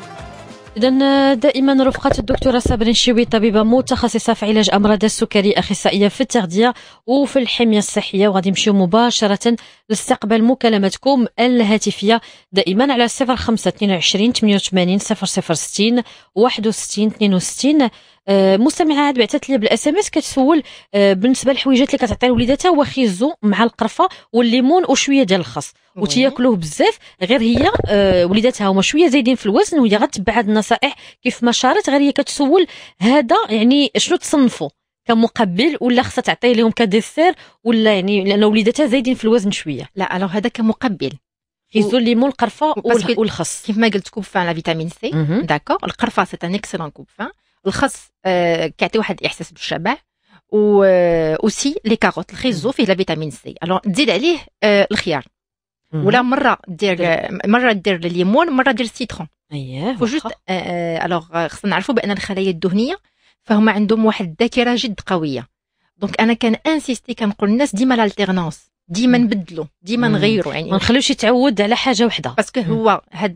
إذن دائما رفقة الدكتورة صابرين الشتيوي طبيبة متخصصة في علاج أمراض السكري أخصائية في التغذية وفي الحمية الصحية. وغادي نمشيو مباشرة لاستقبال مكالماتكم الهاتفية دائما على 0522 88 0060 61 62. مستمعة عاد بعثت لي بالاس ام اس كتسول بالنسبه للحويجات اللي كتعطي لوليداتها هو خيزو مع القرفه والليمون وشويه ديال الخس وتياكلوه بزاف. غير هي وليداتها هما شويه زايدين في الوزن وهي غتبع هاد النصائح كيف ما شارت. غير هي كتسول هذا يعني شنو تصنفوا كمقبل ولا خصها تعطي لهم كديسير ولا يعني لان وليداتها زايدين في الوزن شويه. لا الوغ هذا كمقبل خيزو الليمون القرفه والخس كيف ما قلت كوب فان لا فيتامين سي داكور. القرفه سي ان اكسلون كوب فان. الخس كيعطي واحد الاحساس بالشبع و اوسي لي كاروت الخيزو فيه لا فيتامين سي. الوغ تزيد عليه الخيار ولا مره دير الليمون مره دير السيترون. اييه فجوست الوغ خصنا نعرفوا بان الخلايا الدهنيه فهم عندهم واحد الذاكره جد قويه. دونك انا كان انسيستي كنقول للناس ديما الالتيرنانس ديما نبدلوا ديما نغيروا يعني ما نخلوش يتعود على حاجه وحده باسكو هو هاد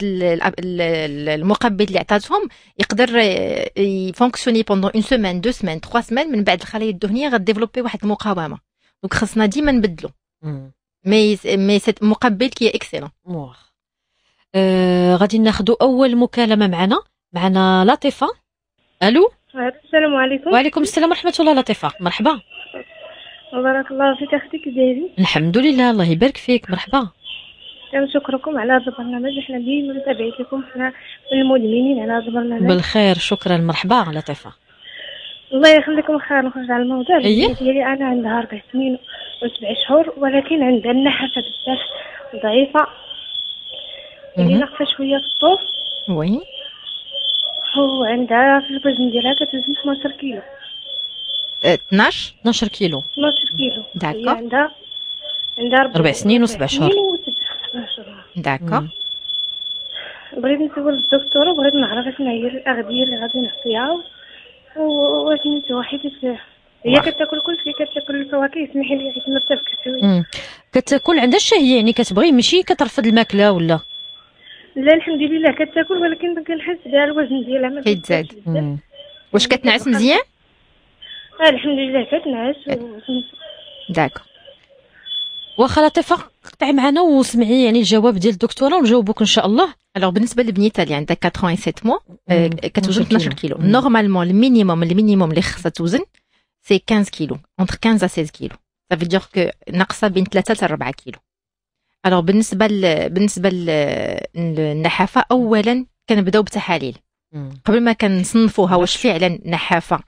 المقبل اللي عطاتهم يقدر يفونكسيوني بوندون اون سيمين دو سيمين 3 سيمين من بعد الخلايا الدهنيه غديفلوبي واحد المقاومه. دونك خصنا ديما نبدلوا مي سيت مقبل كي اكسيلون. غادي ناخذوا اول مكالمه معنا لطيفه. الو السلام عليكم. وعليكم السلام ورحمه الله. لطيفه مرحبا. بارك الله فيك اختي كي دايرين؟ الحمد لله الله يبارك فيك مرحبا. كنشكركم على هذا البرنامج حنا ديما متابعينكم حنا المدمنين على هذا البرنامج. بالخير شكرا مرحبا لطيفه. الله يخليكم خير. نخرج على الموضوع ديالي. انا عندها 4 سنين و7 شهور ولكن عندها النحافه بزاف ضعيفه اللي ناقصه شويه في الطول. وي وعندها في الوزن ديالها كتوزن 12 كيلو. 12 كيلو. 12 كيلو داكور. عندها 4 سنين و7 شهور. داكور. بغيت نسول الدكتوره وبغيت نعرف شنو هي الاغذيه اللي غادي نعطيها واش نتو حيت هي كتاكل كل شيء. كتاكل الفواكه سمحي لي حيت ما بتاكلش. كتاكل عندها الشهيه يعني كتبغي ماشي كترفض الماكله ولا لا الحمد لله كتاكل ولكن كنحس بها الوزن ديالها ما كيتزاد. واش كتنعس مزيان؟ الحمد لله كتنعس. داكور. واخا لطيفه قطعي معنا وسمعي يعني الجواب ديال الدكتوره ونجاوبوك ان شاء الله. الوغ بالنسبه للبنيته اللي عندها 4 و 7 موا كتوزن 12 كيلو نورمالمون المينيموم اللي خصها توزن سي 15 كيلو entre 15 à 16 كيلو ça veut dire que ناقصه بين 3 حتى 4 كيلو. الوغ بالنسبه للنحافه اولا كنبداو بتحاليل قبل ما كنصنفوها واش فعلا نحافه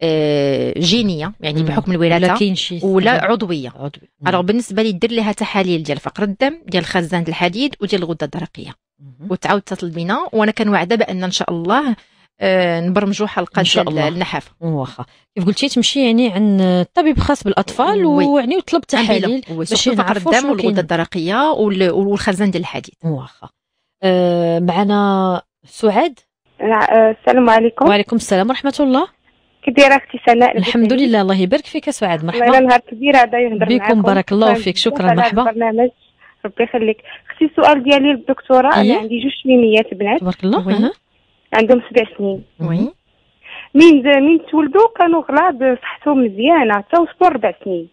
جينيه يعني بحكم الوراثه ولا عضويه. الوغ بالنسبه لي دير ليها تحاليل ديال فقر الدم ديال خزان الحديد وديال الغده الدرقيه وتعاود تتصل بينا وانا كنوعده بان ان شاء الله نبرمجوا حلقه ديال النحافه. واخا كيف قلتي تمشي يعني عند طبيب خاص بالاطفال ويعني وطلب تحاليل باش فقر الدم والغده الدرقيه والخزان ديال الحديد. واخا معنا سعاد. السلام عليكم. وعليكم السلام ورحمه الله. كي دايره اختي سناء؟ الحمد لله الله يبارك فيك سعاد. مرحبا. والله نهار كبير هذا يهضر معكم بكم بارك الله فيك. شكرا مرحبا. البرنامج ربي يخليك اختي. السؤال ديالي للدكتوره انا عندي 2 شوينيات بنات تبارك الله عندهم 7 سنين. وي من تولدوا كانوا غلاض صحتهم مزيانه حتى وصلوا 4 سنين.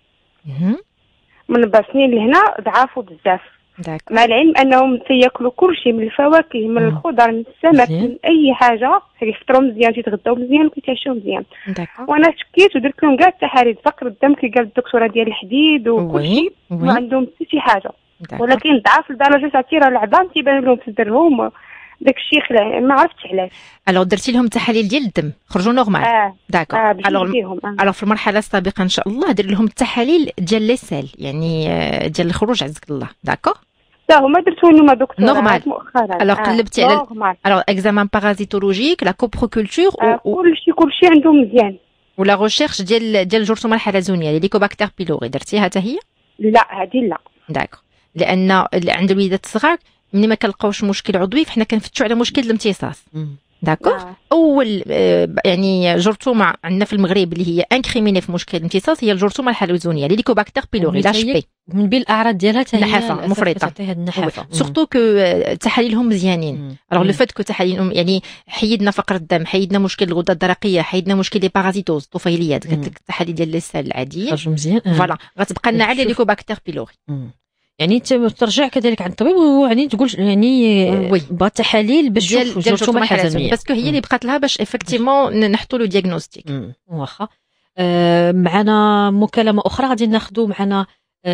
من 4 سنين لهنا ضعفوا بزاف مع العلم انهم تياكلوا كل شيء من الفواكه من الخضر من السمك من اي حاجه كيفطروا مزيان تيتغداو مزيان وكيتعشوا مزيان. وانا شكيت ودرت لهم كاع التحاليل فقر الدم كي قال الدكتوره ديال الحديد وكل شيء ما عندهم حتى شي حاجه ولكن ضعف لدرجه تعطيرها العظام تيبان لهم في صدرهم داك الشيء خلع ما عرفتش علاش. الوغ درتي لهم تحاليل ديال الدم خرجوا نورمال. داكور. الوغ في المرحله السابقه ان شاء الله دير لهم التحاليل ديال لي سيل يعني ديال الخروج عزك الله. داكور لا هما درتو لهم دكتور نورمال مؤخرا. الوغ قلبتي على الوغ اكزامان بارازيتولوجيك لا كوبروكولتور كلشي عندهم مزيان ولا ريشيرش ديال الجرثومه الحلزونيه ليكوباكتر بيلوري درتيها حتى هي؟ لا هذه لا. داكور لان عند الوليدات الصغار ملي ما كنلقاوش مشكل عضوي فحنا كنفتشوا على مشكل الامتصاص. داكور اول يعني جرثومه عندنا في المغرب اللي هي انكريميني في مشكل الامتصاص هي الجرثومه الحلزونيه ليكوباكتر بيلوري لاش بي من بين الاعراض ديالها حتى هي النحافه مفرطه. سورتو كو تحاليلهم مزيانين. الوغ لو فات كو تحاليلهم يعني حيدنا فقر الدم حيدنا مشكل الغده الدرقيه حيدنا مشكل لي بارازيتوز الطفيليات قالت لك التحاليل ديال السال العاديين خرجوا مزيان. فوالا غتبقى لنا على ليكوباكتر بيلوري. يعني ترجع كذلك عند الطبيب ويعني تقول يعني بغا تحاليل باش تشوف الجرثومه الحلزونيه باسكو هي اللي بقات لها باش افكتيمون نحطوا له دياغنوستيك. واخا معنا مكالمه اخرى غادي ناخذوا معنا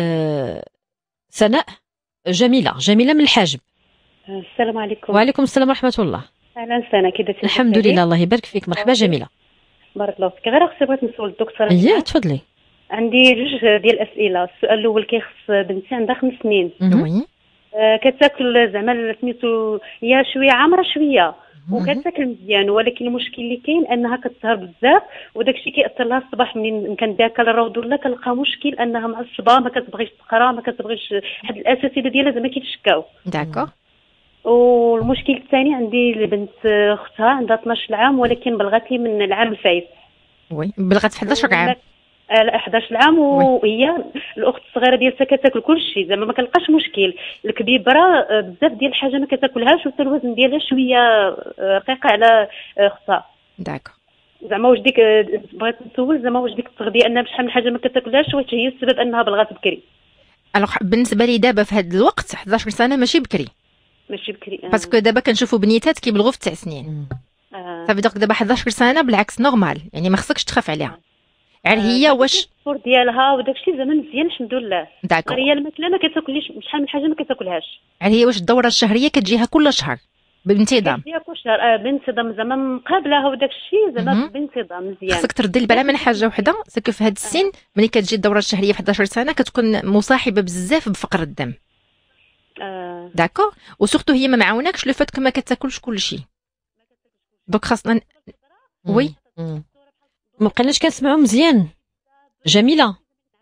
سناء. جميله من الحاجب. السلام عليكم. وعليكم السلام ورحمه الله. اهلا سناء كي درتي؟ الحمد لله الله يبارك فيك. مرحبا جميله. بارك الله فيك. غير اختي بغيت نسول الدكتوره. تفضلي. عندي 2 ديال الاسئله. السؤال الاول كيخص بنتي عندها 5 سنين كتاكل زعما سميتو هي شويه عامره شويه وكتاكل مزيان ولكن المشكل اللي كاين انها كتسهر بزاف وداك الشيء كيأثر لها الصباح منين كنديها الروض ولا كنلقى مشكل انها معصبه ما كتبغيش تقرا ما كتبغيش حد الاساتذه ديالها زعما كيتشكاو. داكور. والمشكل الثاني عندي بنت اختها عندها 12 عام ولكن بلغت لي من العام الفايت. بلغت في 11 عام. 11 عام وهي الاخت الصغيره ديالها كتاكل كل شيء زعما ما كنلقاش مشكل. الكبيره بزاف ديال الحاجه ما كتاكلهاش وحتى الوزن ديالها شويه رقيقه على اختها. داكور. زعما واش ديك بغيت نسول زعما واش ديك التغذيه انها بشحال من حاجه ما كتاكلهاش واش هي السبب انها بلغات بكري؟ الوغ بالنسبه لي دابا في هذا الوقت 11 سنه ماشي بكري باسكو دابا كنشوفوا بنيتات كيبلغوا في 9 سنين. صافي دابا 11 سنه بالعكس نورمال يعني ما خصكش تخاف عليها. غير هي واش الفطور ديالها وداك الشيء زعما مزيان الحمد لله. داكور. هي الماكله ما كتاكلش شحال من حاجه ما كتاكلهاش. غير هي واش الدوره الشهريه كتجيها كل شهر بانتظام؟ كتجيها كل شهر بانتظام زعما مقابلها وداك الشيء زعما بانتظام مزيان. خصك تردي البال من حاجه وحده سكو في هذا السن ملي كتجي الدوره الشهريه في 11 سنه كتكون مصاحبه بزاف بفقر الدم. داكور. وسورتو هي ما معاوناكش لو فات ما كتاكلش كل شيء دونك خاصنا وي ما بقيناش كنسمعوا مزيان. جميله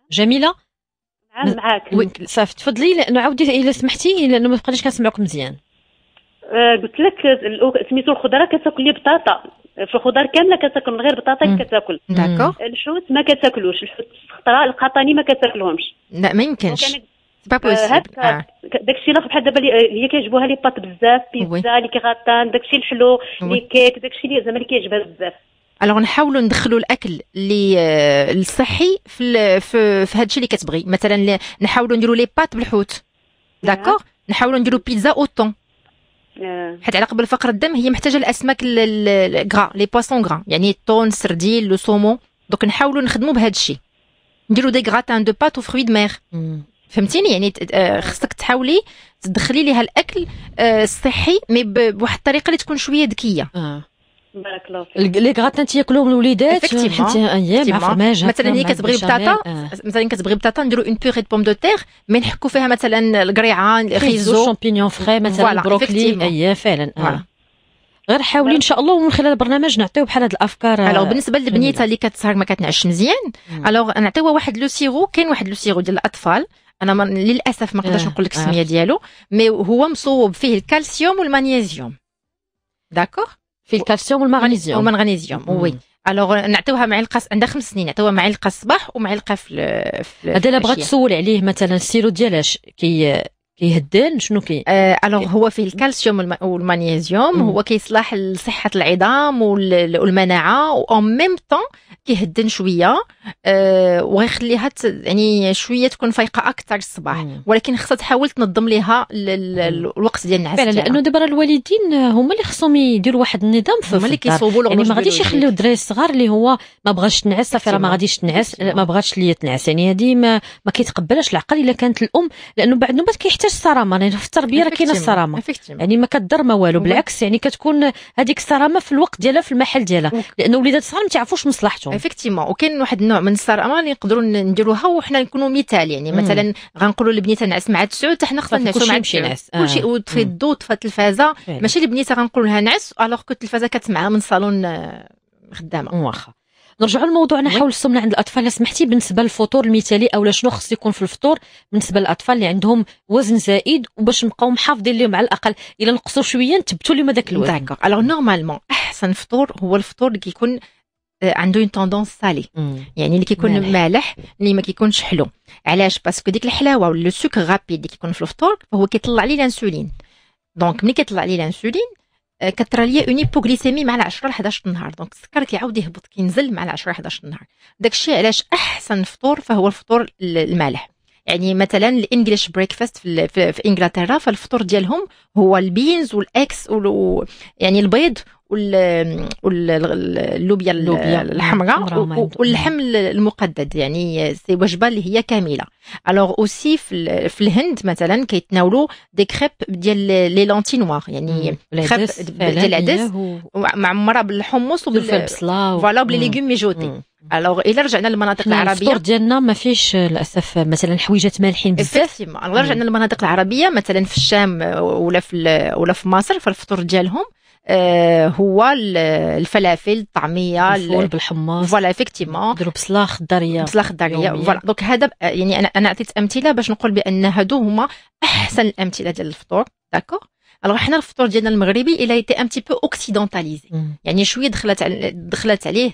معاك صافي تفضلي لانه عاودي الا سمحتي لانه ما بقيناش كنسمعوك مزيان. قلت لك سميتو الخضره كتاكل لي بطاطا في الخضر كامله كتاكل من غير بطاطا كتاكل. داكور. الحوت ما كتاكلوش الحوت الخضراء القطاني ما كتاكلهمش. لا ما يمكنش با بوسيبل. داكشي الاخر بحال دابا هي كيعجبوها لي باط بزاف بيتزا لي كيغاتان داكشي الحلو لي كيك داكشي اللي زعما اللي كيعجبها بزاف. الوغ نحاولوا ندخلوا الاكل اللي الصحي في هذا الشيء اللي كتبغي. مثلا نحاولوا نديروا لي بات بالحوت، داكوغ، نحاولوا نديروا بيتزا او طون، حيت على قبل فقر الدم هي محتاجه الاسماك الغرا، لي بواسون غرا، يعني الطون، السردين، لو سومون. دونك نحاولوا نخدموا بهذا الشيء، نديروا دي غراتان دو بات او فروي دو مير. فهمتيني؟ يعني خصك تحاولي تدخلي ليها الاكل الصحي مي بواحد الطريقه اللي تكون شويه ذكيه. بارك الله فيك. لي غراتان تياكلوهم الوليدات مع فرماج. مثلا هي كتبغي بطاطا، مثلا كتبغي بطاطا نديروا اون بيغي بوم دو تيغ، مي نحكوا فيها مثلا القريعه، الخيزو، شامبينيون فري، مثلا بروكلي. فعلا. غير حاولي ان شاء الله ومن خلال البرنامج نعطيو بحال هاد الافكار. الوغ بالنسبه للبنيته اللي كتسهر ما كتنعش مزيان، الوغ نعطيوها واحد لو سيرو. كاين واحد لو سيرو ديال الاطفال، انا للاسف ما نقدرش نقول لك السميه ديالو، مي هو مصوب فيه الكالسيوم والمغنيسيوم. داكوغ، فيه الكالسيوم والمغنيسيوم وي. الوغ نعطيوها معلقه، عندها 5 سنين، نعطيوها معلقه الصباح ومعلقه في هذا الا بغات تسول عليه مثلا السيرو ديالاش كيهدن شنو الوغ هو فيه الكالسيوم والمغنيسيوم، هو كيصلح لصحه العظام والمناعه، و ميم طون كيهدن شويه، وغيخليها يعني شويه تكون فايقه اكثر الصباح. ولكن خصها تحاول تنظم ليها الوقت ديال النعاس فعلا، لانه دابا الوالدين هما اللي خصهم يديروا واحد النظام هما اللي كيصوبوا يعني ما غاديش يخليو الدراري الصغار اللي هو ما بغاش تنعس صافي راه ما غاديش تنعس، ما بغاتش ليا تنعس، يعني هذه ما كيتقبلش العقل الا كانت الام، لانه بعد نوبات كيحتاج الصرامه. يعني في التربيه راه كاينه الصرامه، يعني ما كتضر ما والو، بالعكس يعني كتكون هذيك الصرامه في الوقت ديالها في المحل ديالها، لانه وليدات الصغار ما تعرفوش مصلحتهم. افيكتيمون، وكاين واحد النوع من الصرامه اللي نقدروا نديروها وحنا نكونوا مثال. يعني مثلا غنقولوا لبنيتها نعس مع 9 حتى حنا خصنا نعسوا مع 9 كلشي، وطفي الضوء، طفى التلفازه، ماشي لبنيتها غنقولوا لها نعس الوغ كو التلفازه كتسمعها من الصالون خدامه. واخا نرجعوا للموضوعنا حول السمنه عند الاطفال. لو سمحتي، بالنسبه للفطور المثالي اولا شنو خص يكون في الفطور بالنسبه للاطفال اللي عندهم وزن زائد، وباش نبقاو محافظين لهم على الاقل الا نقصوا شويه نثبتوا لهم هذاك الوزن؟ داكور. الوغ نورمالمون احسن فطور هو الفطور اللي كيكون عنده اون توندونس سالي، يعني اللي كيكون مالح، اللي ما كيكونش حلو. علاش؟ باسكو ديك الحلاوه ولا لو سكر رابيد اللي كيكون في الفطور فهو كيطلع لي الانسولين. دونك ملي كيطلع لي الانسولين كترى ليا اون هيبوغليسيمي مع 10 ل 11 النهار، دونك السكر كيعاود يهبط كينزل مع 10 ل 11 النهار. داكشي علاش احسن فطور فهو الفطور المالح. يعني مثلا الانجليش بريكفاست في انجلترا، فالفطور ديالهم هو البينز والاكس يعني البيض واللوبيا الحمراء واللحم المقدد، يعني سي وجبه اللي هي كامله. الوغ اوسي في الهند مثلا كيتناولوا دي كريب ديال لي لونتي نوار، يعني كريب ديال العدس معمره بالحمص وبالبصله فوالا وبلي ليغوم ميجوتي. الوغ الا رجعنا للمناطق العربيه، الفطور ديالنا ما فيش للاسف مثلا حويجات مالحين بزاف. الا رجعنا للمناطق العربيه مثلا في الشام ولا في مصر، فالفطور ديالهم هو الفلافل، الطعميه، الفول بالحمص، فوالا افيكتيمون نديروا بصله خضريه فوالا. دونك هذا يعني انا عطيت امثله باش نقول بان هادو هما احسن الامثله ديال الفطور. داكوغ. الوغ حنا الفطور ديالنا المغربي الى ايتي ان بتي بو اوكسيدونتاليزي، يعني شويه دخلت عليه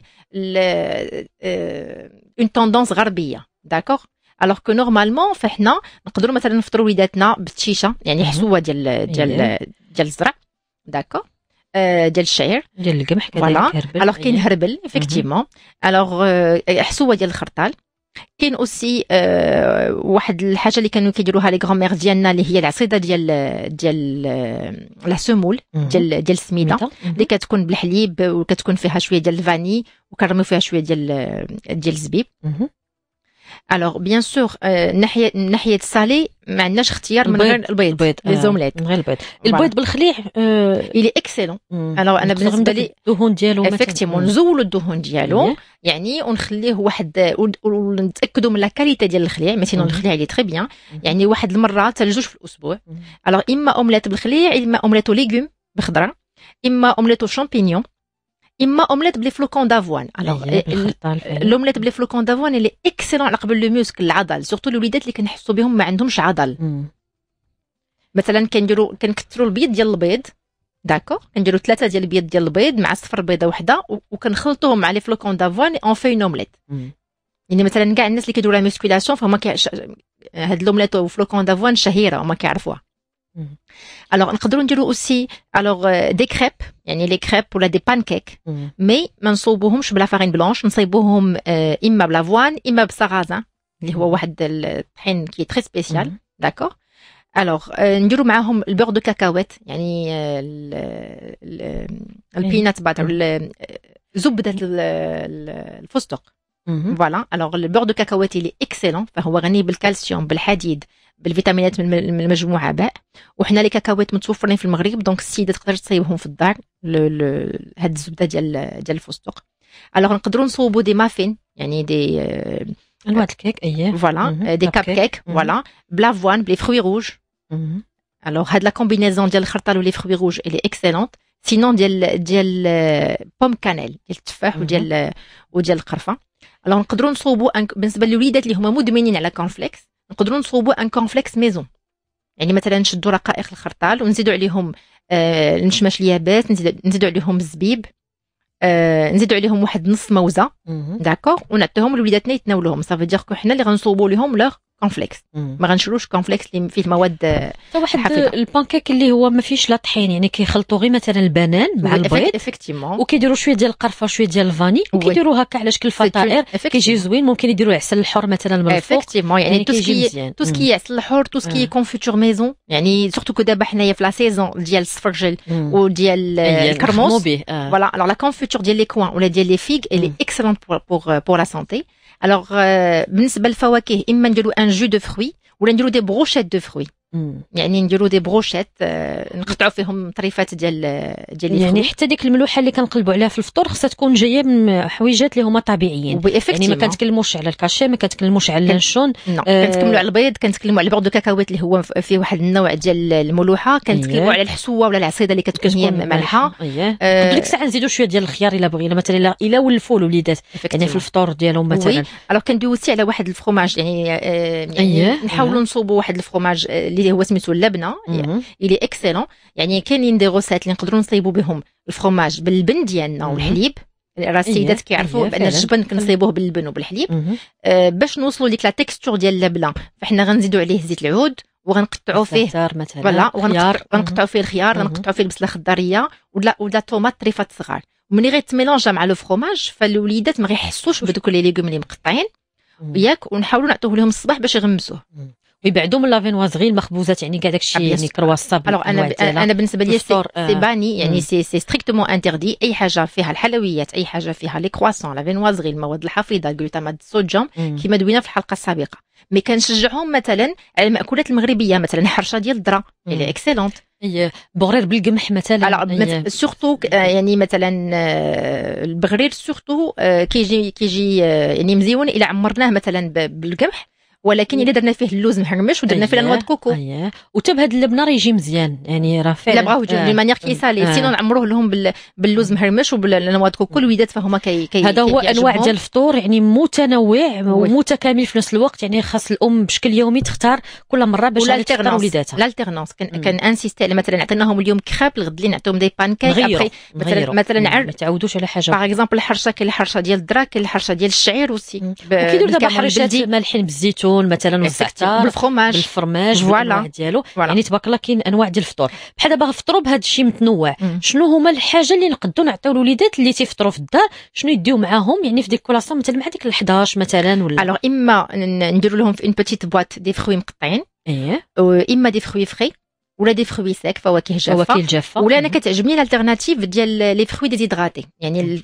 اون توندونس غربيه. داكوغ. الوغ كو نورمالمون فاحنا نقدروا مثلا نفطروا وليداتنا بالتشيشه، يعني حسوه ديال الزرع. داكوغ. ديال الشعير، ديال القمح كذلك. الوغ كاين هربل افيكتيمون. الوغ حسوه ديال الخرطال. كاين اوسي واحد الحاجه اللي كانوا كيديروها لي غرامير ديالنا اللي هي العصيده ديال لا سمول ديال السميده، اللي كتكون بالحليب وكتكون فيها شويه ديال الفاني وكنرميو فيها شويه ديال الزبيب. الوغ بيان سور ناحيه السالي ما عندناش اختيار من غير البيض لي زومليت، من غير البيض بالخليع الي اكسيلون. انا بالنسبه لي الدهون ديالو افيكتيمون نزولوا الدهون ديالو يعني ونخليه واحد ونتاكدوا من لا كاليتي ديال الخليع. مثلا الخليع اللي تري بيان، يعني واحد المره حتى لجوج في الاسبوع. الوغ اما اومليت بالخليع، اما اومليت ليغوم بخضره، اما اومليت شامبينيون، اما اومليت بلي فلوكون دافوان. الوغ الاومليت بلي فلوكون دافوان اللي اكسيلون على قبل لو موسك العضل، سورتو الوليدات اللي كنحسوا بهم ما عندهمش عضل. مثلا كنكثروا البيض ديال البيض. داكور. كنديروا 3 ديال البيض ديال البيض مع صفر بيضه وحده وكنخلطوهم مع لي فلوكون دافوان اون في اومليت. يعني مثلا كاع الناس اللي كيديروا لا ميسكولاسيون فهما هاد الاومليت وفلوكون دافوان شهيره وما كيعرفوها. الوغ نقدروا نديروا اوسي الوغ دي كريب يعني لي كريب ولا دي بانكيك مي ما نصوبوهمش بلا فارين بلانش نصيبوهم اما بلافوان اما بسارازان اللي هو واحد الطحين كي تري سبيسيال داكور الوغ نديروا معاهم البور دو كاكاوات يعني البينات باتر زبده الفستق فوالا الوغ البور دو كاكاوات اللي اكسلون فهو غني بالكالسيوم بالحديد بالفيتامينات من المجموعه باء وحنا لي كاكاوات متوفرين في المغرب دونك السيده تقدر تصايبهم في الدار هاد الزبده ديال الفستق الوغ نقدروا نصوبوا دي مافين يعني دي انواع الكيك اييه فوالا دي كاب كيك فوالا بلافوان بلي فروي روج الوغ هاد لا كومبينيزون ديال الخرطال ولي فروي روج اللي اكسلونت سينون ديال بوم كانيل ديال التفاح وديال القرفه الوغ نقدروا نصوبوا بالنسبه للوليدات اللي هما مدمنين على كونفليكس نقدروا نصوبوا ان كونفليكس ميزون يعني مثلا نشدوا رقائق الخرطال ونزيدوا عليهم المشماش اليابس نزيدوا عليهم الزبيب نزيدوا عليهم واحد نص موزه داكور ونعطيهم لوليداتنا يتناولوهم صافي دير كو حنا اللي غنصوبوا لهم لوغ كونفليكس ما غنشروش كونفليكس اللي فيه مواد واحد البانكيك اللي هو ما فيش لا طحين يعني كيخلطوا غير مثلا البنان مع البيض وكيديروا شويه ديال القرفه شويه ديال الفاني وكيديروا هكا على شكل فطائر كيجي زوين ممكن يديروا عسل الحر مثلا من الفوق يعني تو سكي عسل الحر تو سكي كونفيتور ميزون يعني سورتو كو دابا حنايا في لا سيزون ديال السفرجل وديال الكرموس فوالا الوغ لا كونفيتور ديال لي كوان ولا ديال لي فيغ اللي اكسلونت بور لا سانتي الوغ بالنسبه للفواكه اما نديروا ان جو دو فروي ولا نديروا دي بروشيت دو فروي يعني نديروا دي بروشيت نقطعوا فيهم طريفات ديال يعني حتى ديك الملوحه اللي كنقلبوا عليها في الفطور خصها تكون جايه من حويجات اللي هما طبيعيين يعني ما كنتكلموش على الكاشي ما كنتكلموش على اللانشون كنتكلموا على البيض كنتكلموا على البور دو كاكاوات اللي هو فيه واحد النوع ديال الملوحه كنتكلموا على الحسوه ولا العصيده اللي كتكون هي مالحه ديك الساعه نزيدوا شويه ديال الخيار الا بغينا مثلا الا ولفوا الوليدات يعني في الفطور ديالهم مثلا الوغ كندويو حتى على واحد الفرomage يعني نحاولوا نصوبوا واحد الفرomage اللي هو سميتو اللبنه اللي اكسلون يعني كاينين دي روسات اللي نقدروا نصيبوا بهم الفرomage باللبن ديالنا والحليب راه السيدات كيعرفوا بان الجبن كنصيبوه باللبن وبالحليب باش نوصلوا ليك لا تيكستور ديال اللبنه فاحنا غنزيدوا عليه زيت العود وغنقطعوا فيه مثلا غنقطعوا فيه الخيار غنقطعوا فيه البصله الخضريه ولا طوماط طريفات صغار وملي غيتميلونجا مع لو فرomage فالوليدات ما غيحسوش بدوك لي ليغوم اللي مقطعين ياك ونحاولوا نعطوه لهم الصباح باش يغمسوه ويبعدوا من لافينوازغي المخبوزات يعني كاع داكشي يعني كرواسون انا بالنسبه لي سي باني يعني سي ستريكتومون انتردي اي حاجه فيها الحلويات اي حاجه فيها لي كرواسون لافينوازغي المواد الحافظه الجلوتامات الصوديوم كما دوينا في الحلقه السابقه مي كنشجعهم مثلا على المأكولات المغربيه مثلا حرشه ديال الذره اللي اكسلونت بغرير بالقمح مثلا سورتو يعني مثلا البغرير سورتو كيجي يعني مزيون الى عمرناه مثلا بالقمح ولكن الا درنا فيه اللوز محرمش ودرنا فيه نواه كوكو وتا بهاد اللبنه راه يجي مزيان يعني راه فعلا لا بغاو دو مانيير كيسالي سينو نعمروه لهم باللوز محرمش وبالنواه كوكو الوليدات فهما هذا هو انواع ديال الفطور يعني متنوع ومتكامل في نفس الوقت يعني خاص الام بشكل يومي تختار كل مره باش تختار وليداتها الالتيرنونس كان انسيستي مثلا عطيناهم اليوم كريب الغد اللي نعطيهم دي بانكيك مثلا ما تعودوش على حاجه باغ اكزومبل الحرشه كاين الحرشه ديال الذره كاين الحرشه ديال الشعير وسي وكيديروا دابا حرشات مالحين بالزيتون مثلا والزعتر بالفرماج فوالا ديالو يعني تبارك الله كاين انواع ديال الفطور بحال دابا فطروا بهذا الشيء متنوع شنو هما الحاجه اللي نقدروا نعطيو الوليدات اللي تيفطروا في الدار شنو يديو معاهم يعني في ديك كولاسون مثلا مع ديك ال11 مثلا ولا الوغ اما نديروا لهم في اون بوتيت بواط دي فروي مقطعين اما دي فروي فري ولا دي فروي ساك فواكه جافه ولا انا كتعجبني الالتيرناتيف ديال لي فروي ديزيدراتي يعني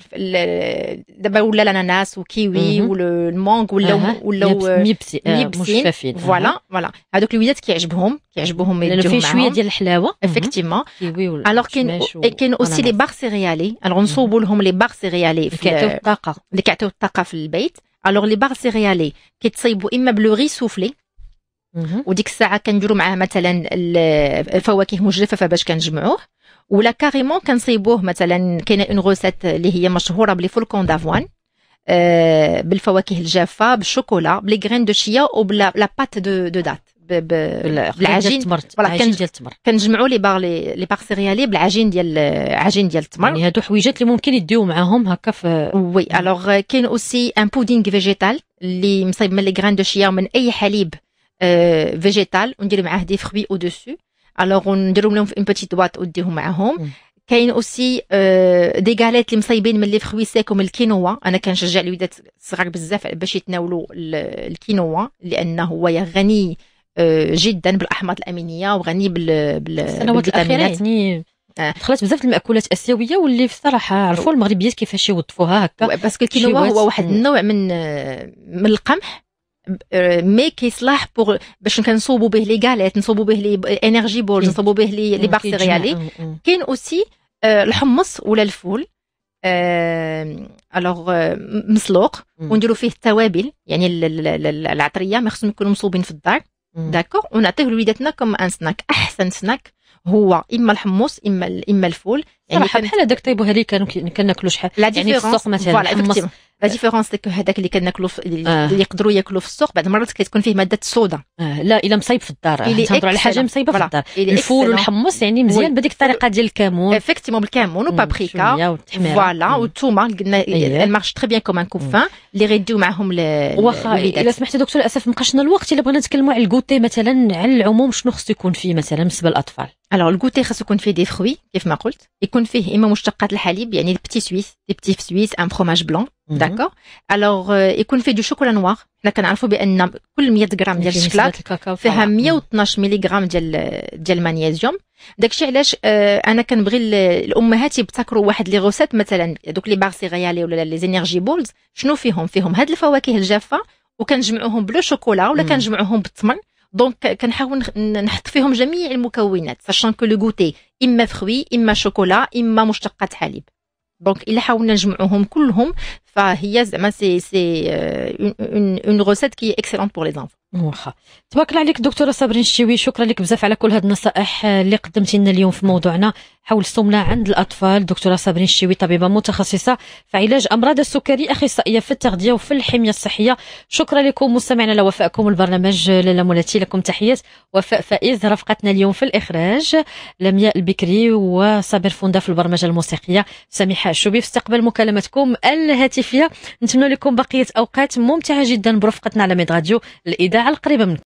دابا ولا الاناناس وكيوي والمونغ ولا مجففين فوالا هذوك الوليدات كيعجبهم يديوهم معاهم فيه شويه ديال الحلاوه افيكتيفمون الوغ كاين اوسي لي باغ سيريالي الوغ نصوبوا لهم لي باغ سيريالي اللي كيعطيو الطاقه في البيت الوغ لي باغ سيريالي كيتصايبوا اما بلو ري سوفلي وديك الساعه كنديروا معاه مثلا الفواكه مجففه باش كنجمعوه ولا كاريمون كنصيبوه مثلا كاينه اون روسيت اللي هي مشهوره بلي فولكون دافوان بالفواكه الجافه بالشوكولا بلي غرين دو شيا وبلا لا بات دو دات بالعجين ديال التمر كنجمعوا لي باغ سيريالي بالعجين ديال التمر يعني هادو حويجات اللي ممكن يديو معاهم هكا في وي الوغ كاين اوسي ان بودينغ فيجيتال اللي مصايب من لي غرين دو شيا من اي حليب فيجيتال وندير معاه دي فروي او دوسو الوغ نديرهم لهم في اون بوتيت بواط وديهم معاهم. كاين اوسي دي غاليت اللي مصايبين من لي فروي سيك ومن الكينوا. انا كنشجع الوليدات الصغار بزاف باش يتناولوا الكينوا لانه هو غني جدا بالاحماض الامينيه وغني السنوات الاخيره دخلت بزاف المأكولات اسيويه واللي بصراحه عرفوا المغربيات كيفاش يوظفوها هكا باسكو الكينوا هو واحد النوع من القمح مي كيصلاح باش كنصوبوا به لي غاليت، نصوبوا به لي انرجي بولز، نصوبوا به لي بار سيريالي. كاين اوسي الحمص ولا الفول الوغ مسلوق ونديروا فيه التوابل، يعني العطريه ما خصهم يكونوا مصوبين في الدار داكور، ونعطيه لوليداتنا كم ان سناك. احسن سناك هو اما الحمص اما الفول. يعني بحال هذاك طيبوها لي كناكلوا شحال يعني في السوق مثلا. لا ديفيرونس ديك هذاك اللي كناكلوا اللي يقدروا ياكلوا في السوق بعض المرات كتكون فيه ماده الصودا. لا الا مصايب في الدار تهضروا على حاجه مصايبه في الدار. الفول والحمص يعني مزيان بهذيك الطريقه ديال الكمون افيكتيمون بالكمون وبابريكا فوالا والثومه قلنا المارش تري بيان كوم ان كوفان اللي غيديو معاهم واخا. الا سمحتي دكتور للاسف مابقاش لنا الوقت. الا بغينا نتكلموا على الكوتي مثلا على العموم شنو خصو يكون فيه مثلا بالنسبه للاطفال؟ الوغ الكوتي خصو يكون فيه دي فروي كيف ما قلت، يكون فيه اما مشتقات الحليب يعني البتي سويس، دي بتي سويس، ان فروماج بلون داكور. الوغ يكون فيه دو شوكولا نوار. حنا كنعرفوا بان كل 100 غرام ديال الشكلاط فيها 112 ملغ ديال المغنيسيوم. داكشي علاش انا كنبغي الامهات يبتكروا واحد لي غوسات مثلا دوك لي بار سيريالي ولا لي زينيرجي بولز شنو فيهم هاد الفواكه الجافه وكنجمعوهم بلو شوكولا ولا كنجمعوهم بالتمر. دونك كنحاول نحط فيهم جميع المكونات ساشون كو لو غوتي اما فروي اما شوكولا اما مشتقات حليب. دونك الا حاولنا نجمعوهم كلهم فهي زعما سي اون غوسيت كي اكسلونت بور لي زانفون. واخا تبارك الله عليك دكتوره صابرين الشيوي، شكرا لك بزاف على كل هاد النصائح اللي قدمتي لنا اليوم في موضوعنا حول السمنه عند الاطفال. دكتوره صابرين الشيوي طبيبه متخصصه في علاج امراض السكري، اخصائيه في التغذيه وفي الحميه الصحيه. شكرا لكم مستمعينا لوفائكم. البرنامج لاله مولاتي لكم تحيات وفاء فائز رفقتنا اليوم في الاخراج، لمياء البكري وصابر فوندا في البرمجه الموسيقيه، سميحه الشوبي في استقبال مكالمتكم الهاتفيه. نتمنى لكم بقيه اوقات ممتعه جدا برفقتنا على ميد راديو الاذاعه القريبه منكم.